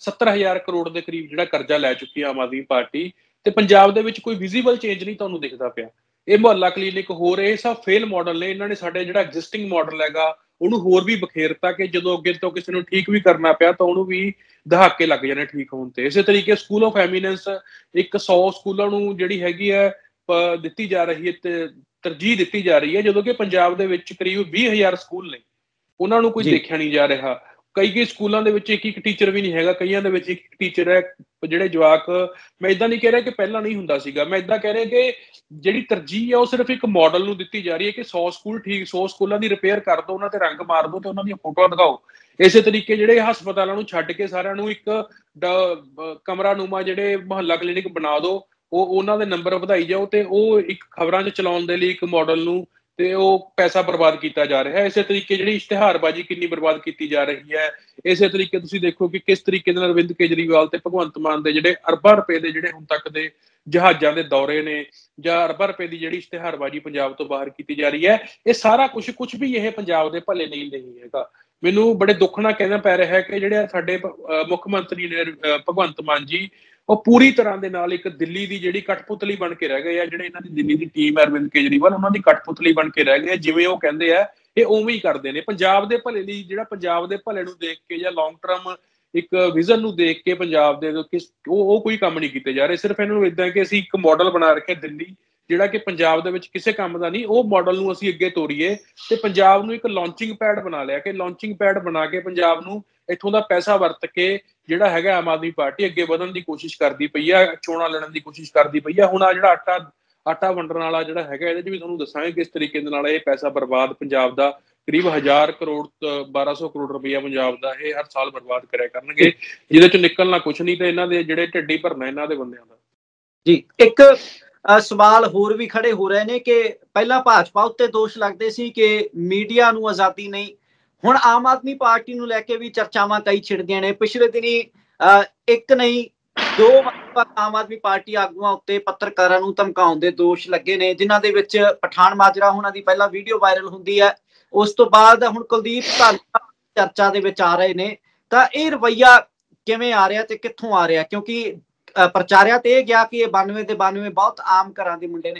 ਸੱਤਰ ਹਜ਼ਾਰ ਕਰੋੜ ਦੇ ਕਰੀਬ ਜਿਹੜਾ ਕਰਜ਼ਾ ਲੈ ਚੁੱਕੀ ਹੈ ਆਮ ਆਦਮੀ ਪਾਰਟੀ, ਤੇ ਪੰਜਾਬ ਦੇ ਵਿੱਚ ਕੋਈ ਵਿਜ਼ੀਬਲ ਚੇਂਜ ਨਹੀਂ ਤੁਹਾਨੂੰ ਦਿਖਦਾ ਪਿਆ। ਇਹ ਮੁਹੱਲਾ ਕਲੀਨਿਕ ਹੋਰ ਇਹ ਸਭ ਫੇਲ ਮਾਡਲ ਨੇ। ਇਹਨਾਂ ਨੇ ਸਾਡੇ ਜਿਹੜਾ ਐਗਜ਼ਿਸਟਿੰਗ ਮਾਡਲ ਹੈਗਾ ਉਹਨੂੰ ਹੋਰ ਵੀ ਬਖੇਰਤਾ ਕਿ ਜਦੋਂ ਅੱਗੇ ਤੋਂ ਕਿਸੇ ਨੂੰ ਠੀਕ ਵੀ ਕਰਨਾ ਪਿਆ ਤਾਂ ਉਹਨੂੰ ਵੀ ਦਹਾਕੇ ਲੱਗ ਜਾਣੇ ਠੀਕ ਹੋਣ ਤੇ। ਇਸੇ ਤਰੀਕੇ ਸਕੂਲ ਆਫ ਐਮੀਨੈਂਸ ਇੱਕ ਸੌ ਸਕੂਲਾਂ ਨੂੰ ਜਿਹੜੀ ਹੈਗੀ ਹੈ ਦਿੱਤੀ ਜਾ ਰਹੀ ਹੈ ਤੇ ਤਰਜੀਹ ਦਿੱਤੀ ਜਾ ਰਹੀ ਹੈ, ਜਦੋਂ ਕਿ ਪੰਜਾਬ ਦੇ ਵਿੱਚ ਕਰੀਬ ਵੀਹ ਹਜ਼ਾਰ ਸਕੂਲ ਨੇ, ਉਹਨਾਂ ਨੂੰ ਕੋਈ ਦੇਖਿਆ ਨਹੀਂ ਜਾ ਰਿਹਾ। ਕਈ ਕਈ ਸਕੂਲਾਂ ਦੇ ਵਿੱਚ ਇੱਕ ਇੱਕ ਟੀਚਰ ਵੀ ਨਹੀਂ ਹੈਗਾ, ਕਈਆਂ ਦੇ ਵਿੱਚ ਇੱਕ ਇੱਕ ਟੀਚਰ ਹੈ। ਜਿਹੜੇ ਜਵਾਕ, ਮੈਂ ਇਦਾਂ ਨਹੀਂ ਕਹਿ ਰਿਹਾ ਕਿ ਪਹਿਲਾਂ ਨਹੀਂ ਹੁੰਦਾ ਸੀਗਾ, ਮੈਂ ਇਦਾਂ ਕਹਿ ਰਿਹਾ ਕਿ ਜਿਹੜੀ ਤਰਜੀਹ ਹੈ ਉਹ ਸਿਰਫ ਇੱਕ ਮਾਡਲ ਨੂੰ ਦਿੱਤੀ ਜਾ ਰਹੀ ਹੈ ਕਿ ਸੌ ਸਕੂਲ ਠੀਕ, ਸੌ ਸਕੂਲਾਂ ਦੀ ਰਿਪੇਅਰ ਕਰ ਦਿਓ, ਉਹਨਾਂ ਤੇ ਰੰਗ ਮਾਰ ਦਿਓ ਤੇ ਉਹਨਾਂ ਦੀਆਂ ਫੋਟੋਆਂ ਦਿਖਾਓ। ਇਸੇ ਤਰੀਕੇ ਜਿਹੜੇ ਹਸਪਤਾਲਾਂ ਨੂੰ ਛੱਡ ਕੇ ਸਾਰਿਆਂ ਨੂੰ ਇੱਕ ਕਮਰਾ ਨੂਮਾ ਜਿਹੜੇ ਮੁਹੱਲਾ ਕਲੀਨਿਕ ਬਣਾ ਦਿਓ, ਉਹ ਉਹਨਾਂ ਦੇ ਨੰਬਰ ਵਧਾਈ ਜਾਓ ਤੇ ਉਹ ਇੱਕ ਖਬਰਾਂ 'ਚ ਚਲਾਉਣ ਦੇ ਲਈ ਇੱਕ ਮਾਡਲ ਨੂੰ ਤੇ ਉਹ ਪੈਸਾ ਬਰਬਾਦ ਕੀਤਾ ਜਾ ਰਿਹਾ ਹੈ। ਇਸੇ ਤਰੀਕੇ ਜਿਹੜੀ ਇਸ਼ਤਿਹਾਰਬਾਜ਼ੀ ਕਿੰਨੀ ਬਰਬਾਦ ਕੀਤੀ ਜਾ ਰਹੀ ਹੈ। ਇਸੇ ਤਰੀਕੇ ਤੁਸੀਂ ਦੇਖੋ ਕਿ ਕਿਸ ਤਰੀਕੇ ਦੇ ਨਾਲ ਅਰਵਿੰਦ ਕੇਜਰੀਵਾਲ ਤੇ ਭਗਵੰਤ ਮਾਨ ਦੇ ਜਿਹੜੇ ਅਰਬਾਂ ਰੁਪਏ ਦੇ ਜਿਹੜੇ ਹੁਣ ਤੱਕ ਦੇ ਜਹਾਜ਼ਾਂ ਦੇ ਦੌਰੇ ਨੇ ਜਾਂ ਅਰਬਾਂ ਰੁਪਏ ਦੀ ਜਿਹੜੀ ਇਸ਼ਤਿਹਾਰਬਾਜ਼ੀ ਪੰਜਾਬ ਤੋਂ ਬਾਹਰ ਕੀਤੀ ਜਾ ਰਹੀ ਹੈ, ਇਹ ਸਾਰਾ ਕੁਝ ਕੁਝ ਵੀ ਇਹ ਪੰਜਾਬ ਦੇ ਭਲੇ ਲਈ ਨਹੀਂ ਹੈਗਾ। ਮੈਨੂੰ ਬੜੇ ਦੁੱਖ ਨਾਲ ਕਹਿਣਾ ਪੈ ਰਿਹਾ ਹੈ ਕਿ ਜਿਹੜੇ ਸਾਡੇ ਮੁੱਖ ਮੰਤਰੀ ਨੇ ਭਗਵੰਤ ਮਾਨ ਜੀ, ਉਹ ਪੂਰੀ ਤਰ੍ਹਾਂ ਦੇ ਨਾਲ ਇੱਕ ਦਿੱਲੀ ਦੀ ਜਿਹੜੀ ਕਠਪੁਤਲੀ ਬਣ ਕੇ ਰਹਿ ਗਏ ਆ। ਜਿਹੜੇ ਇਹਨਾਂ ਦੀ ਦਿੱਲੀ ਦੀ ਟੀਮ ਹੈ ਅਰਵਿੰਦ ਕੇਜਰੀਵਾਲ, ਉਹਨਾਂ ਦੀ ਕਠਪੁਤਲੀ ਬਣ ਕੇ ਰਹਿ ਗਏ। ਜਿਵੇਂ ਉਹ ਕਹਿੰਦੇ ਆ ਇਹ ਉਵੇਂ ਹੀ ਕਰਦੇ ਨੇ। ਪੰਜਾਬ ਦੇ ਭਲੇ ਲਈ, ਜਿਹੜਾ ਪੰਜਾਬ ਦੇ ਭਲੇ ਨੂੰ ਦੇਖ ਕੇ ਜਾਂ ਲੌਂਗ ਟਰਮ ਇੱਕ ਵਿਜ਼ਨ ਨੂੰ ਦੇਖ ਕੇ ਪੰਜਾਬ ਦੇ ਕਿਸ ਉਹ ਉਹ ਕੋਈ ਕੰਮ ਨਹੀਂ ਕੀਤੇ ਜਾ ਰਹੇ। ਸਿਰਫ ਇਹਨਾਂ ਨੂੰ ਇਦਾਂ ਕਿ ਅਸੀਂ ਇੱਕ ਮਾਡਲ ਬਣਾ ਰੱਖਿਆ ਦਿੱਲੀ, ਜਿਹੜਾ ਕਿ ਪੰਜਾਬ ਦੇ ਵਿੱਚ ਕਿਸੇ ਕੰਮ ਦਾ ਨਹੀਂ। ਉਹ ਮਾਡਲ ਨੂੰ ਅਸੀਂ ਅੱਗੇ ਤੋਰੀਏ ਤੇ ਪੰਜਾਬ ਨੂੰ ਇੱਕ ਲਾਂਚਿੰਗ ਪੈਡ ਬਣਾ ਲਿਆ ਕਿ ਲਾਂਚਿੰਗ ਪੈਡ ਬਣਾ ਕੇ ਪੰਜਾਬ ਨੂੰ ਇੱਥੋਂ ਦਾ ਪੈਸਾ ਵਰਤ ਕੇ ਜਿਹੜਾ ਹੈਗਾ ਆਮ ਆਦਮੀ ਪਾਰਟੀ ਅੱਗੇ ਵਧਣ ਦੀ ਕੋਸ਼ਿਸ਼ ਕਰਦੀ ਪਈ ਆ, ਚੋਣਾਂ ਲੜਨ ਦੀ ਕੋਸ਼ਿਸ਼ ਕਰਦੀ ਪਈ ਆ। ਹੁਣ ਆ ਜਿਹੜਾ ਆਟਾ ਆਟਾ ਵੰਡਣ ਵਾਲਾ ਜਿਹੜਾ ਹੈਗਾ, ਇਹਦੇ 'ਚ ਵੀ ਤੁਹਾਨੂੰ ਦੱਸਾਂਗੇ ਕਿਸ ਤਰੀਕੇ ਦੇ ਨਾਲ ਇਹ ਪੈਸਾ ਬਰਬਾਦ ਪੰਜਾਬ ਦਾ ਕਰੀਬ ਹਜ਼ਾਰ ਕਰੋੜ ਬਾਰਾਂ ਸੌ ਕਰੋੜ ਰੁਪਈਆ ਪੰਜਾਬ ਦਾ ਇਹ ਹਰ ਸਾਲ ਬਰਬਾਦ ਕਰਿਆ ਕਰਨਗੇ, ਜਿਹਦੇ 'ਚ ਨਿਕਲਣਾ ਕੁਛ ਨਹੀਂ ਤੇ ਇਹਨਾਂ ਦੇ ਜਿਹੜੇ ਢਿੱਡੀ ਭਰਨਾ ਇਹਨਾਂ ਦੇ ਬੰਦਿਆਂ ਦਾ। ਜੀ ਇੱਕ ਸਵਾਲ ਹੋਰ ਵੀ ਖੜੇ ਹੋ ਰਹੇ ਨੇ ਕਿ ਪਹਿਲਾਂ ਭਾਜਪਾ ਉੱਤੇ ਦੋਸ਼ ਲੱਗਦੇ ਸੀ ਕਿ ਮੀਡੀਆ ਨੂੰ ਆਜ਼ਾਦੀ ਨਹੀਂ, ਹੁਣ ਆਮ ਆਦਮੀ ਪਾਰਟੀ ਨੂੰ ਲੈ ਕੇ ਵੀ ਚਰਚਾਵਾਂ ਕਈ ਛਿੜਦੀਆਂ ਨੇ। ਪਿਛਲੇ ਦਿਨੀ ਇੱਕ ਨਹੀਂ ਦੋ ਆਮ ਆਦਮੀ ਪਾਰਟੀ ਆਗੂਆਂ ਉੱਤੇ ਪੱਤਰਕਾਰਾਂ ਨੂੰ ਧਮਕਾਉਣ ਦੇ ਦੋਸ਼ ਲੱਗੇ ਨੇ, ਜਿਨ੍ਹਾਂ ਦੇ ਵਿੱਚ ਪਠਾਨ ਮਾਜਰਾ ਉਹਨਾਂ ਦੀ ਪਹਿਲਾਂ ਵੀਡੀਓ ਵਾਇਰਲ ਹੁੰਦੀ ਹੈ, ਉਸ ਤੋਂ ਬਾਅਦ ਹੁਣ ਕੁਲਦੀਪ ਧਾਲੀਵਾਲ ਚਰਚਾ ਦੇ ਵਿੱਚ ਆ ਰਹੇ ਨੇ। ਤਾਂ ਇਹ ਰਵੱਈਆ ਕਿਵੇਂ ਆ ਰਿਹਾ ਤੇ ਕਿੱਥੋਂ ਆ ਰਿਹਾ? ਕਿਉਂਕਿ ਪ੍ਰਚਾਰਿਆ ਤੇ ਇਹ ਗਿਆ ਕਿ ਇਹ ਬਾਨਵੇਂ ਤੇ ਬਾਨਵੇਂ ਬਹੁਤ ਆਮ ਘਰਾਂ ਦੇ ਮੁੰਡੇ ਨੇ।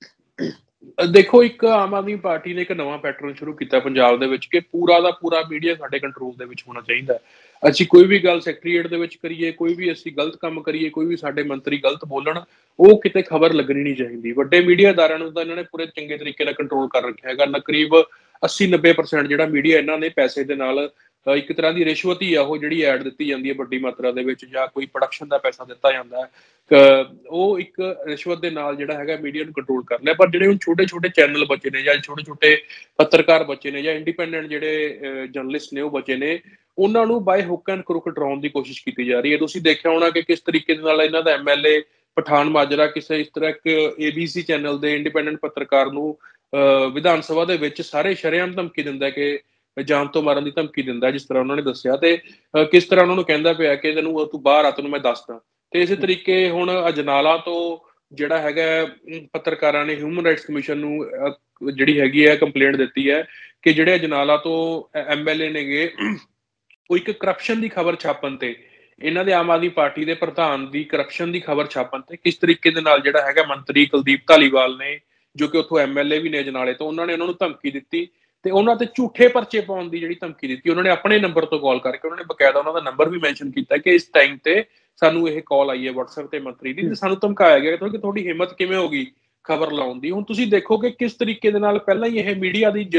ਦੇਖੋ, ਇੱਕ ਆਮ ਆਦਮੀ ਪਾਰਟੀ ਨੇ ਇੱਕ ਨਵਾਂ ਪੈਟਰਨ ਸ਼ੁਰੂ ਕੀਤਾ ਪੰਜਾਬ ਦੇ ਵਿੱਚ ਕਿ ਪੂਰਾ ਦਾ ਪੂਰਾ ਮੀਡੀਆ ਸਾਡੇ ਕੰਟਰੋਲ ਦੇ ਵਿੱਚ ਹੋਣਾ ਚਾਹੀਦਾ। ਅਸੀਂ ਕੋਈ ਵੀ ਗੱਲ ਸੈਕਟਰੀਏਟ ਦੇ ਵਿੱਚ ਕਰੀਏ, ਕੋਈ ਵੀ ਅਸੀਂ ਗਲਤ ਕੰਮ ਕਰੀਏ, ਕੋਈ ਵੀ ਸਾਡੇ ਮੰਤਰੀ ਗਲਤ ਬੋਲਣ, ਉਹ ਕਿਤੇ ਖਬਰ ਲੱਗਣੀ ਨਹੀਂ ਚਾਹੀਦੀ। ਵੱਡੇ ਮੀਡੀਆ ਅਦਾਰਿਆਂ ਨੂੰ ਤਾਂ ਇਹਨਾਂ ਨੇ ਪੂਰੇ ਚੰਗੇ ਤਰੀਕੇ ਨਾਲ ਕੰਟਰੋਲ ਕਰ ਰੱਖਿਆ ਹੈਗਾ। ਕਰੀਬ ਅੱਸੀ ਨੱਬੇ ਪਰਸੈਂਟ ਜਿਹੜਾ ਮੀਡੀਆ ਇਹਨਾਂ ਨੇ ਪੈਸੇ ਦੇ ਨਾਲ ਇੱਕ ਤਰ੍ਹਾਂ ਦੀ ਰਿਸ਼ਵਤ ਹੀ ਆ ਉਹ ਜਿਹੜੀ ਐਡ ਦਿੱਤੀ ਜਾਂਦੀ ਹੈ ਵੱਡੀ ਮਾਤਰਾ ਦੇ ਵਿੱਚ, ਜਾਂ ਕੋਈ ਪ੍ਰੋਡਕਸ਼ਨ ਦਾ ਪੈਸਾ ਦਿੱਤਾ ਜਾਂਦਾ ਹੈ, ਉਹ ਇੱਕ ਰਿਸ਼ਵਤ ਦੇ ਨਾਲ ਜਿਹੜਾ ਹੈਗਾ ਮੀਡੀਆ ਨੂੰ ਕੰਟਰੋਲ ਕਰ ਲਿਆ। ਪਰ ਜਿਹੜੇ ਹੁਣ ਛੋਟੇ ਛੋਟੇ ਚੈਨਲ ਬਚੇ ਨੇ ਜਾਂ ਛੋਟੇ ਛੋਟੇ ਪੱਤਰਕਾਰ ਬਚੇ ਨੇ ਜਾਂ ਇੰਡੀਪੈਂਡੈਂਟ ਜਿਹੜੇ ਜਰਨਲਿਸਟ ਨੇ ਉਹ ਬਚੇ ਨੇ, ਉਹਨਾਂ ਨੂੰ ਬਾਏ ਹੁੱਕ ਐਂਡ ਕਰੁਕ ਡਰਾਉਣ ਦੀ ਕੋਸ਼ਿਸ਼ ਕੀਤੀ ਜਾ ਰਹੀ ਹੈ। ਤੁਸੀਂ ਦੇਖਿਆ ਹੋਣਾ ਕਿ ਕਿਸ ਤਰੀਕੇ ਦੇ ਨਾਲ ਇਹਨਾਂ ਦਾ M L A Pathan Majra ਕਿਸੇ ਇਸ ਤਰ੍ਹਾਂ ਇੱਕ ਏ ਬੀ ਸੀ ਚੈਨਲ ਦੇ ਇੰਡੀਪੈਂਡੈਂਟ ਪੱਤਰਕਾਰ ਨੂੰ ਵਿਧਾਨ ਸਭਾ ਦੇ ਵਿੱਚ ਸਾਰੇ ਸ਼ਰੇਆਮ ਧਮਕੀ ਦਿੰਦਾ ਕਿ ਜਾਨ ਤੋਂ ਮਾਰਨ ਦੀ ਧਮਕੀ ਦਿੰਦਾ, ਜਿਸ ਤਰ੍ਹਾਂ ਉਹਨਾਂ ਨੇ ਦੱਸਿਆ, ਤੇ ਕਿਸ ਤਰ੍ਹਾਂ ਉਹਨਾਂ ਨੂੰ ਕਹਿੰਦਾ ਪਿਆ ਕਿ ਤੈਨੂੰ ਤੂੰ ਬਾਹਰ ਆ, ਤੈਨੂੰ ਮੈਂ ਦੱਸਦਾ। ਤੇ ਇਸੇ ਤਰੀਕੇ ਹੁਣ ਅਜਨਾਲਾ ਤੋਂ ਜਿਹੜਾ ਹੈਗਾ ਪੱਤਰਕਾਰਾਂ ਨੇ ਹਿਊਮਨ ਰਾਈਟਸ ਕਮਿਸ਼ਨ ਨੂੰ ਜਿਹੜੀ ਹੈਗੀ ਹੈ ਕੰਪਲੇਂਟ ਦਿੱਤੀ ਹੈ ਕਿ ਜਿਹੜੇ ਅਜਨਾਲਾ ਤੋਂ ਐਮ ਐਲ ਏ ਨੇਗੇ ਉਹ ਇੱਕ ਕਰਪਸ਼ਨ ਦੀ ਖਬਰ ਛਾਪਣ ਤੇ, ਇਹਨਾਂ ਦੇ ਆਮ ਆਦਮੀ ਪਾਰਟੀ ਦੇ ਪ੍ਰਧਾਨ ਦੀ ਕਰਪਸ਼ਨ ਦੀ ਖਬਰ ਛਾਪਣ ਤੇ ਕਿਸ ਤਰੀਕੇ ਦੇ ਨਾਲ ਜਿਹੜਾ ਹੈਗਾ ਮੰਤਰੀ ਕੁਲਦੀਪ ਧਾਲੀਵਾਲ ਨੇ, ਜੋ ਕਿ ਉੱਥੋਂ ਐਮ ਐਲ ਏ ਵੀ ਨੇ ਅਜਨਾਲੇ ਤੋਂ, ਉਹਨਾਂ ਨੇ ਉਹਨਾਂ ਨੂੰ ਧਮਕੀ ਦਿੱਤੀ ਤੇ ਉਹਨਾਂ ਤੇ ਝੂਠੇ ਪਰਚੇ ਪਾਉਣ ਦੀ ਜਿਹੜੀ ਧਮਕੀ ਦਿੱਤੀ। ਉਹਨਾਂ ਨੇ ਆਪਣੇ ਨੰਬਰ ਤੋਂ ਕਾਲ ਕਰਕੇ, ਉਹਨਾਂ ਨੇ ਬਕਾਇਦਾ ਉਹਨਾਂ ਦਾ ਨੰਬਰ ਵੀ ਮੈਂਸ਼ਨ ਕੀਤਾ ਕਿ ਇਸ ਟਾਈਮ ਤੇ ਸਾਨੂੰ ਇਹ ਕਾਲ ਆਈ ਹੈ ਵਟਸਐਪ ਤੇ ਮੰਤਰੀ ਦੀ, ਤੇ ਸਾਨੂੰ ਧਮਕਾਇਆ ਗਿਆ ਕਿ ਤੁਹਾਡੀ ਹਿੰਮਤ ਕਿਵੇਂ ਹੋ ਗਈ ਖਬਰ ਲਾਉਣ ਦੀ। ਹੁਣ ਤੁਸੀਂ ਦੇਖੋ ਕਿ ਕਿਸ ਤਰੀਕੇ ਦੇ ਨਾਲ ਪਹਿਲਾਂ ਹੀ ਇਹ ਮੀਡੀਆ ਦੀ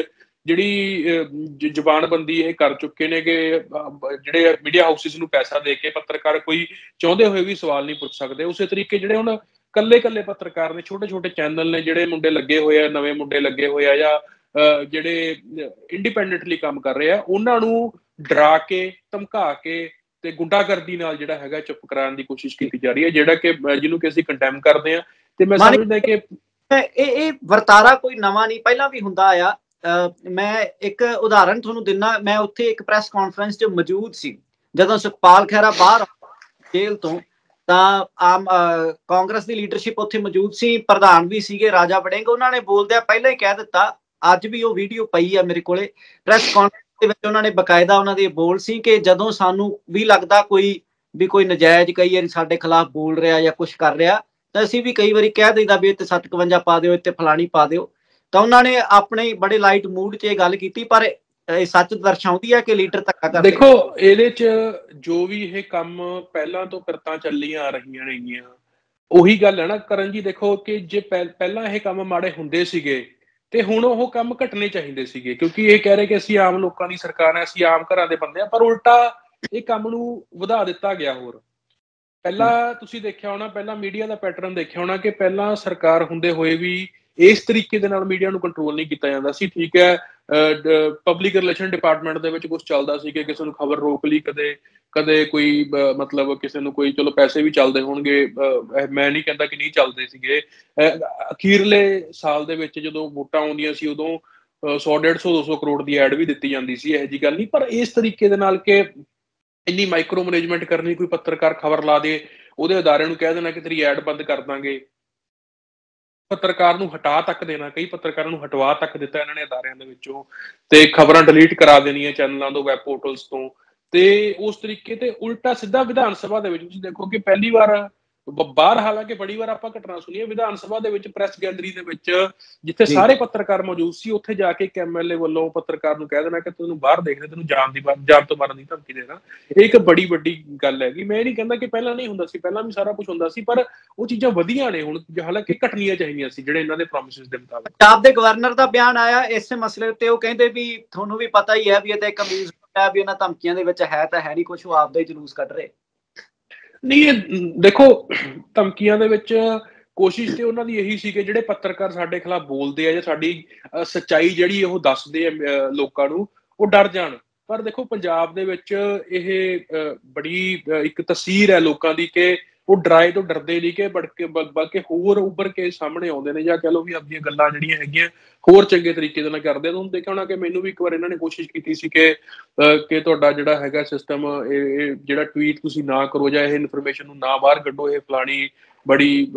ਜਿਹੜੀ ਜ਼ਬਾਨਬੰਦੀ ਇਹ ਕਰ ਚੁੱਕੇ ਨੇ ਕਿ ਜਿਹੜੇ ਮੀਡੀਆ ਹਾਊਸਿਸ ਨੂੰ ਪੈਸਾ ਦੇ ਕੇ ਪੱਤਰਕਾਰ ਕੋਈ ਚਾਹੁੰਦੇ ਹੋਏ ਵੀ ਸਵਾਲ ਨਹੀਂ ਪੁੱਛ ਸਕਦੇ। ਉਸੇ ਤਰੀਕੇ ਜਿਹੜੇ ਹੁਣ ਕੱਲੇ ਕੱਲੇ ਪੱਤਰਕਾਰ ਨੇ, ਛੋਟੇ ਛੋਟੇ ਚੈਨਲ ਨੇ, ਜਿਹੜੇ ਮੁੰਡੇ ਲੱਗੇ ਹੋਏ ਆ, ਨਵੇਂ ਮੁੰਡੇ ਲੱਗੇ ਹੋਏ ਆ ਜਾਂ ਜਿਹੜੇ ਇੰਡੀਪੈਂਡੈਂਟਲੀ ਕੰਮ ਕਰ ਰਹੇ ਆ, ਉਹਨਾਂ ਨੂੰ ਡਰਾ ਕੇ ਧਮਕਾ ਕੇ ਤੇ ਗੁੰਡਾਗਰਦੀ ਨਾਲ ਜਿਹੜਾ ਹੈਗਾ ਚੁੱਪ ਕਰਾਉਣ ਦੀ ਕੋਸ਼ਿਸ਼ ਕੀਤੀ ਜਾ ਰਹੀ ਹੈ, ਜਿਹੜਾ ਕਿ ਜਿਹਨੂੰ ਕਿ ਅਸੀਂ ਕੰਡੈਮ ਕਰਦੇ ਹਾਂ। ਤੇ ਮੈਂ ਸਮਝਦਾ ਕਿ ਇਹ ਇਹ ਵਰਤਾਰਾ ਕੋਈ ਨਵਾਂ ਨਹੀਂ, ਪਹਿਲਾਂ ਵੀ ਹੁੰਦਾ ਆ। ਮੈਂ ਇੱਕ ਉਦਾਹਰਨ ਤੁਹਾਨੂੰ ਦਿੰਦਾ। ਮੈਂ ਉੱਥੇ ਇੱਕ ਪ੍ਰੈਸ ਕਾਨਫਰੰਸ 'ਚ ਮੌਜੂਦ ਸੀ ਜਦੋਂ ਸੁਖਪਾਲ ਖਹਿਰਾ ਬਾਹਰ ਜੇਲ੍ਹ ਤੋਂ, ਤਾਂ ਆਮ ਕਾਂਗਰਸ ਦੀ ਲੀਡਰਸ਼ਿਪ ਉੱਥੇ ਮੌਜੂਦ ਸੀ, ਪ੍ਰਧਾਨ ਵੀ ਸੀਗੇ ਰਾਜਾ ਵੜਿੰਗ। ਉਹਨਾਂ ਨੇ ਬੋਲਦਿਆਂ ਪਹਿਲਾਂ ਹੀ ਕਹਿ ਦਿੱਤਾ, ਅੱਜ ਵੀ ਉਹ ਵੀਡੀਓ ਪਈ ਆ ਮੇਰੇ ਕੋਲੇ, ਪ੍ਰੈਸ ਕਾਨਫਰੰਸ ਦੇ ਵਿੱਚ ਉਹਨਾਂ ਨੇ ਬਕਾਇਦਾ ਉਹਨਾਂ ਦੇ ਬੋਲ ਸੀ ਕਿ ਜਦੋਂ ਸਾਨੂੰ ਵੀ ਲੱਗਦਾ ਕੋਈ ਵੀ ਕੋਈ ਨਜਾਇਜ਼ ਕਈ ਵਾਰੀ ਸਾਡੇ ਖਿਲਾਫ ਬੋਲ ਰਿਹਾ ਜਾਂ ਕੁਛ ਕਰ ਰਿਹਾ, ਤਾਂ ਅਸੀਂ ਵੀ ਕਈ ਵਾਰੀ ਕਹਿ ਦਈਦਾ ਵੀ ਇੱਥੇ ਸੱਤ ਇਕਵੰਜਾ ਪਾ ਦਿਓ, ਇੱਥੇ ਫਲਾਣੀ ਪਾ ਦਿਓ। ਤਾਂ ਉਹਨਾਂ ਨੇ ਆਪਣੇ ਬੜੇ ਲਾਈਟ ਮੂਡ 'ਚ ਇਹ ਗੱਲ ਕੀਤੀ, ਪਰ ਇਹ ਸੱਚ ਦਰਸਾਉਂਦੀ ਹੈ ਕਿ ਲੀਡਰ ਧੱਕਾ ਕਰਦੇ। ਦੇਖੋ ਇਹਦੇ 'ਚ ਜੋ ਵੀ ਇਹ ਕੰਮ ਪਹਿਲਾਂ ਤੋਂ ਕਰਤਾਂ ਚੱਲੀਆਂ ਆ ਰਹੀਆਂ ਨੇਗੀਆਂ, ਉਹੀ ਗੱਲ ਹੈ ਨਾ ਕਰਨ ਜੀ। ਦੇਖੋ ਕਿ ਜੇ ਪਹਿ ਪਹਿਲਾਂ ਇਹ ਕੰਮ ਮਾੜੇ ਹੁੰਦੇ ਸੀਗੇ ਤੇ ਹੁਣ ਉਹ ਕੰਮ ਘਟਣੇ ਚਾਹੀਦੇ ਸੀਗੇ, ਕਿਉਂਕਿ ਇਹ ਕਹਿ ਰਹੇ ਕਿ ਅਸੀਂ ਆਮ ਲੋਕਾਂ ਦੀ ਸਰਕਾਰ ਹੈ, ਅਸੀਂ ਆਮ ਘਰਾਂ ਦੇ ਬੰਦੇ ਆ, ਪਰ ਉਲਟਾ ਇਹ ਕੰਮ ਨੂੰ ਵਧਾ ਦਿੱਤਾ ਗਿਆ। ਹੋਰ ਪਹਿਲਾਂ ਤੁਸੀਂ ਦੇਖਿਆ ਹੋਣਾ, ਪਹਿਲਾਂ ਮੀਡੀਆ ਦਾ ਪੈਟਰਨ ਦੇਖਿਆ ਹੋਣਾ ਕਿ ਪਹਿਲਾਂ ਸਰਕਾਰ ਹੁੰਦੇ ਹੋਏ ਵੀ ਇਸ ਤਰੀਕੇ ਦੇ ਨਾਲ ਮੀਡੀਆ ਨੂੰ ਕੰਟਰੋਲ ਨਹੀਂ ਕੀਤਾ ਜਾਂਦਾ ਸੀ। ਠੀਕ ਹੈ, ਪਬਲਿਕ ਰਿਲੇਸ਼ਨ ਡਿਪਾਰਟਮੈਂਟ ਦੇ ਵਿੱਚ ਕੁਛ ਚੱਲਦਾ ਸੀ ਕਿ ਕਿਸੇ ਨੂੰ ਖਬਰ ਰੋਕ ਲਈ, ਕਦੇ ਕਦੇ ਕੋਈ ਮਤਲਬ ਕਿਸੇ ਨੂੰ ਕੋਈ, ਚਲੋ ਪੈਸੇ ਵੀ ਚੱਲਦੇ ਹੋਣਗੇ, ਮੈਂ ਨਹੀਂ ਕਹਿੰਦਾ ਕਿ ਨਹੀਂ ਚੱਲਦੇ ਸੀਗੇ। ਅਖੀਰਲੇ ਸਾਲ ਦੇ ਵਿੱਚ ਜਦੋਂ ਵੋਟਾਂ ਆਉਂਦੀਆਂ ਸੀ ਉਦੋਂ ਸੌ ਡੇਢ ਸੌ ਦੋ ਸੌ ਕਰੋੜ ਦੀ ਐਡ ਵੀ ਦਿੱਤੀ ਜਾਂਦੀ ਸੀ, ਇਹੋ ਜਿਹੀ ਗੱਲ ਨਹੀਂ। ਪਰ ਇਸ ਤਰੀਕੇ ਦੇ ਨਾਲ ਕਿ ਇੰਨੀ ਮਾਈਕਰੋ ਮੈਨੇਜਮੈਂਟ ਕਰਨੀ, ਕੋਈ ਪੱਤਰਕਾਰ ਖਬਰ ਲਾ ਦੇ, ਉਹਦੇ ਅਦਾਰੇ ਨੂੰ ਕਹਿ ਦੇਣਾ ਕਿ ਤੇਰੀ ਐਡ ਬੰਦ ਕਰ ਦਾਂਗੇ, ਪੱਤਰਕਾਰ ਨੂੰ ਹਟਾ ਤੱਕ ਦੇਣਾ, ਕਈ ਪੱਤਰਕਾਰਾਂ ਨੂੰ ਹਟਵਾ ਤੱਕ ਦਿੱਤਾ ਇਹਨਾਂ ਨੇ ਅਦਾਰਿਆਂ ਦੇ ਵਿੱਚੋਂ, ਤੇ ਖਬਰਾਂ ਡਿਲੀਟ ਕਰਾ ਦੇਣੀਆਂ ਚੈਨਲਾਂ ਤੋਂ, ਵੈਬ ਪੋਰਟਲਸ ਤੋਂ। ਤੇ ਉਸ ਤਰੀਕੇ ਤੇ ਉਲਟਾ ਸਿੱਧਾ ਵਿਧਾਨ ਸਭਾ ਦੇ ਵਿੱਚ ਤੁਸੀਂ ਦੇਖੋ ਕਿ ਪਹਿਲੀ ਵਾਰ ਬਾਹਰ, ਹਾਲਾਂਕਿ ਬੜੀ ਵਾਰ ਆਪਾਂ ਘਟਨਾ ਸੁਣੀ ਹੈ, ਵਿਧਾਨ ਸਭਾ ਦੇ ਵਿੱਚ ਪ੍ਰੈਸ ਗੈਲਰੀ ਦੇ ਵਿੱਚ ਜਿੱਥੇ ਸਾਰੇ ਪੱਤਰਕਾਰ ਮੌਜੂਦ ਸੀ, ਉੱਥੇ ਜਾ ਕੇ ਇੱਕ ਐਮ ਐਲ ਏ ਵੱਲੋਂ ਪੱਤਰਕਾਰ ਨੂੰ ਕਹਿ ਦੇਣਾ ਕਿ ਤੈਨੂੰ ਬਾਹਰ ਦੇਖਦੇ, ਤੈਨੂੰ ਜਾਨ ਦੀ ਜਾਨ ਤੋਂ ਮਾਰਨ ਦੀ ਧਮਕੀ ਦੇਣਾ। ਇਹ ਇੱਕ ਬੜੀ ਵੱਡੀ ਗੱਲ ਹੈਗੀ। ਮੈਂ ਇਹ ਨਹੀਂ ਕਹਿੰਦਾ ਕਿ ਪਹਿਲਾਂ ਨਹੀਂ ਹੁੰਦਾ ਸੀ, ਪਹਿਲਾਂ ਵੀ ਸਾਰਾ ਕੁਝ ਹੁੰਦਾ ਸੀ, ਪਰ ਉਹ ਚੀਜ਼ਾਂ ਵਧੀਆਂ ਨੇ ਹੁਣ, ਹਾਲਾਂਕਿ ਘਟਣੀਆਂ ਚਾਹੀਦੀਆਂ ਸੀ ਜਿਹੜੇ ਇਹਨਾਂ ਦੇ ਪ੍ਰੋਮਿਸਿਸ ਦੇ ਮੁਤਾਬਕ। ਪੰਜਾਬ ਦੇ ਗਵਰਨਰ ਦਾ ਬਿਆਨ ਆਇਆ ਇਸੇ ਮਸਲੇ ਉੱਤੇ, ਉਹ ਕਹਿੰਦੇ ਵੀ ਤੁਹਾਨੂੰ ਵੀ ਪਤਾ ਹੀ ਹੈ ਵੀ ਇਹ ਤਾਂ ਇੱਕ ਅਮੀਰ ਹੈ, ਵੀ ਇਹਨਾਂ ਧਮਕੀਆਂ ਦੇ ਵਿੱਚ ਹੈ ਤਾਂ ਹੈ ਨਹੀਂ ਕੁਛ, ਉਹ ਆਪਦਾ ਹੀ ਜਲੂਸ ਕੱਢ ਰਹੇ। ਨਹੀਂ, ਦੇਖੋ ਧਮਕੀਆਂ ਦੇ ਵਿੱਚ ਕੋਸ਼ਿਸ਼ ਤੇ ਉਹਨਾਂ ਦੀ ਇਹੀ ਸੀ ਕਿ ਜਿਹੜੇ ਪੱਤਰਕਾਰ ਸਾਡੇ ਖਿਲਾਫ ਬੋਲਦੇ ਆ ਜਾਂ ਸਾਡੀ ਸੱਚਾਈ ਜਿਹੜੀ ਉਹ ਦੱਸਦੇ ਆ ਲੋਕਾਂ ਨੂੰ, ਉਹ ਡਰ ਜਾਣ। ਪਰ ਦੇਖੋ ਪੰਜਾਬ ਦੇ ਵਿੱਚ ਇਹ ਬੜੀ ਇੱਕ ਤਸਵੀਰ ਹੈ ਲੋਕਾਂ ਦੀ ਕਿ ਉਹ ਡਰਾਏ ਤੋਂ ਡਰਦੇ ਨਹੀਂ, ਕਿ ਬੜਕੇ ਬਲਕਿ ਹੋਰ ਉੱਭਰ ਕੇ ਸਾਹਮਣੇ ਆਉਂਦੇ ਨੇ, ਜਾਂ ਕਹਿ ਲਓ ਵੀ ਆਪਣੀਆਂ ਗੱਲਾਂ ਜਿਹੜੀਆਂ ਹੈਗੀਆਂ ਹੋਰ ਚੰਗੇ ਤਰੀਕੇ ਦੇ ਨਾਲ ਕਰਦੇ ਆ। ਤੁਹਾਨੂੰ ਦੇਖਿਆ ਹੋਣਾ ਕਿ ਮੈਨੂੰ ਵੀ ਇੱਕ ਵਾਰ ਇਹਨਾਂ ਨੇ ਕੋਸ਼ਿਸ਼ ਕੀਤੀ ਸੀ ਕਿ ਕਿ ਤੁਹਾਡਾ ਜਿਹੜਾ ਹੈਗਾ ਸਿਸਟਮ, ਇਹ ਜਿਹੜਾ ਟਵੀਟ ਤੁਸੀਂ ਨਾ ਕਰੋ ਜਾਂ ਇਹ ਇਨਫੋਰਮੇਸ਼ਨ ਨੂੰ ਨਾ ਬਾਹਰ ਕੱਢੋ, ਇਹ ਫਲਾਣੀ ਬੜੀ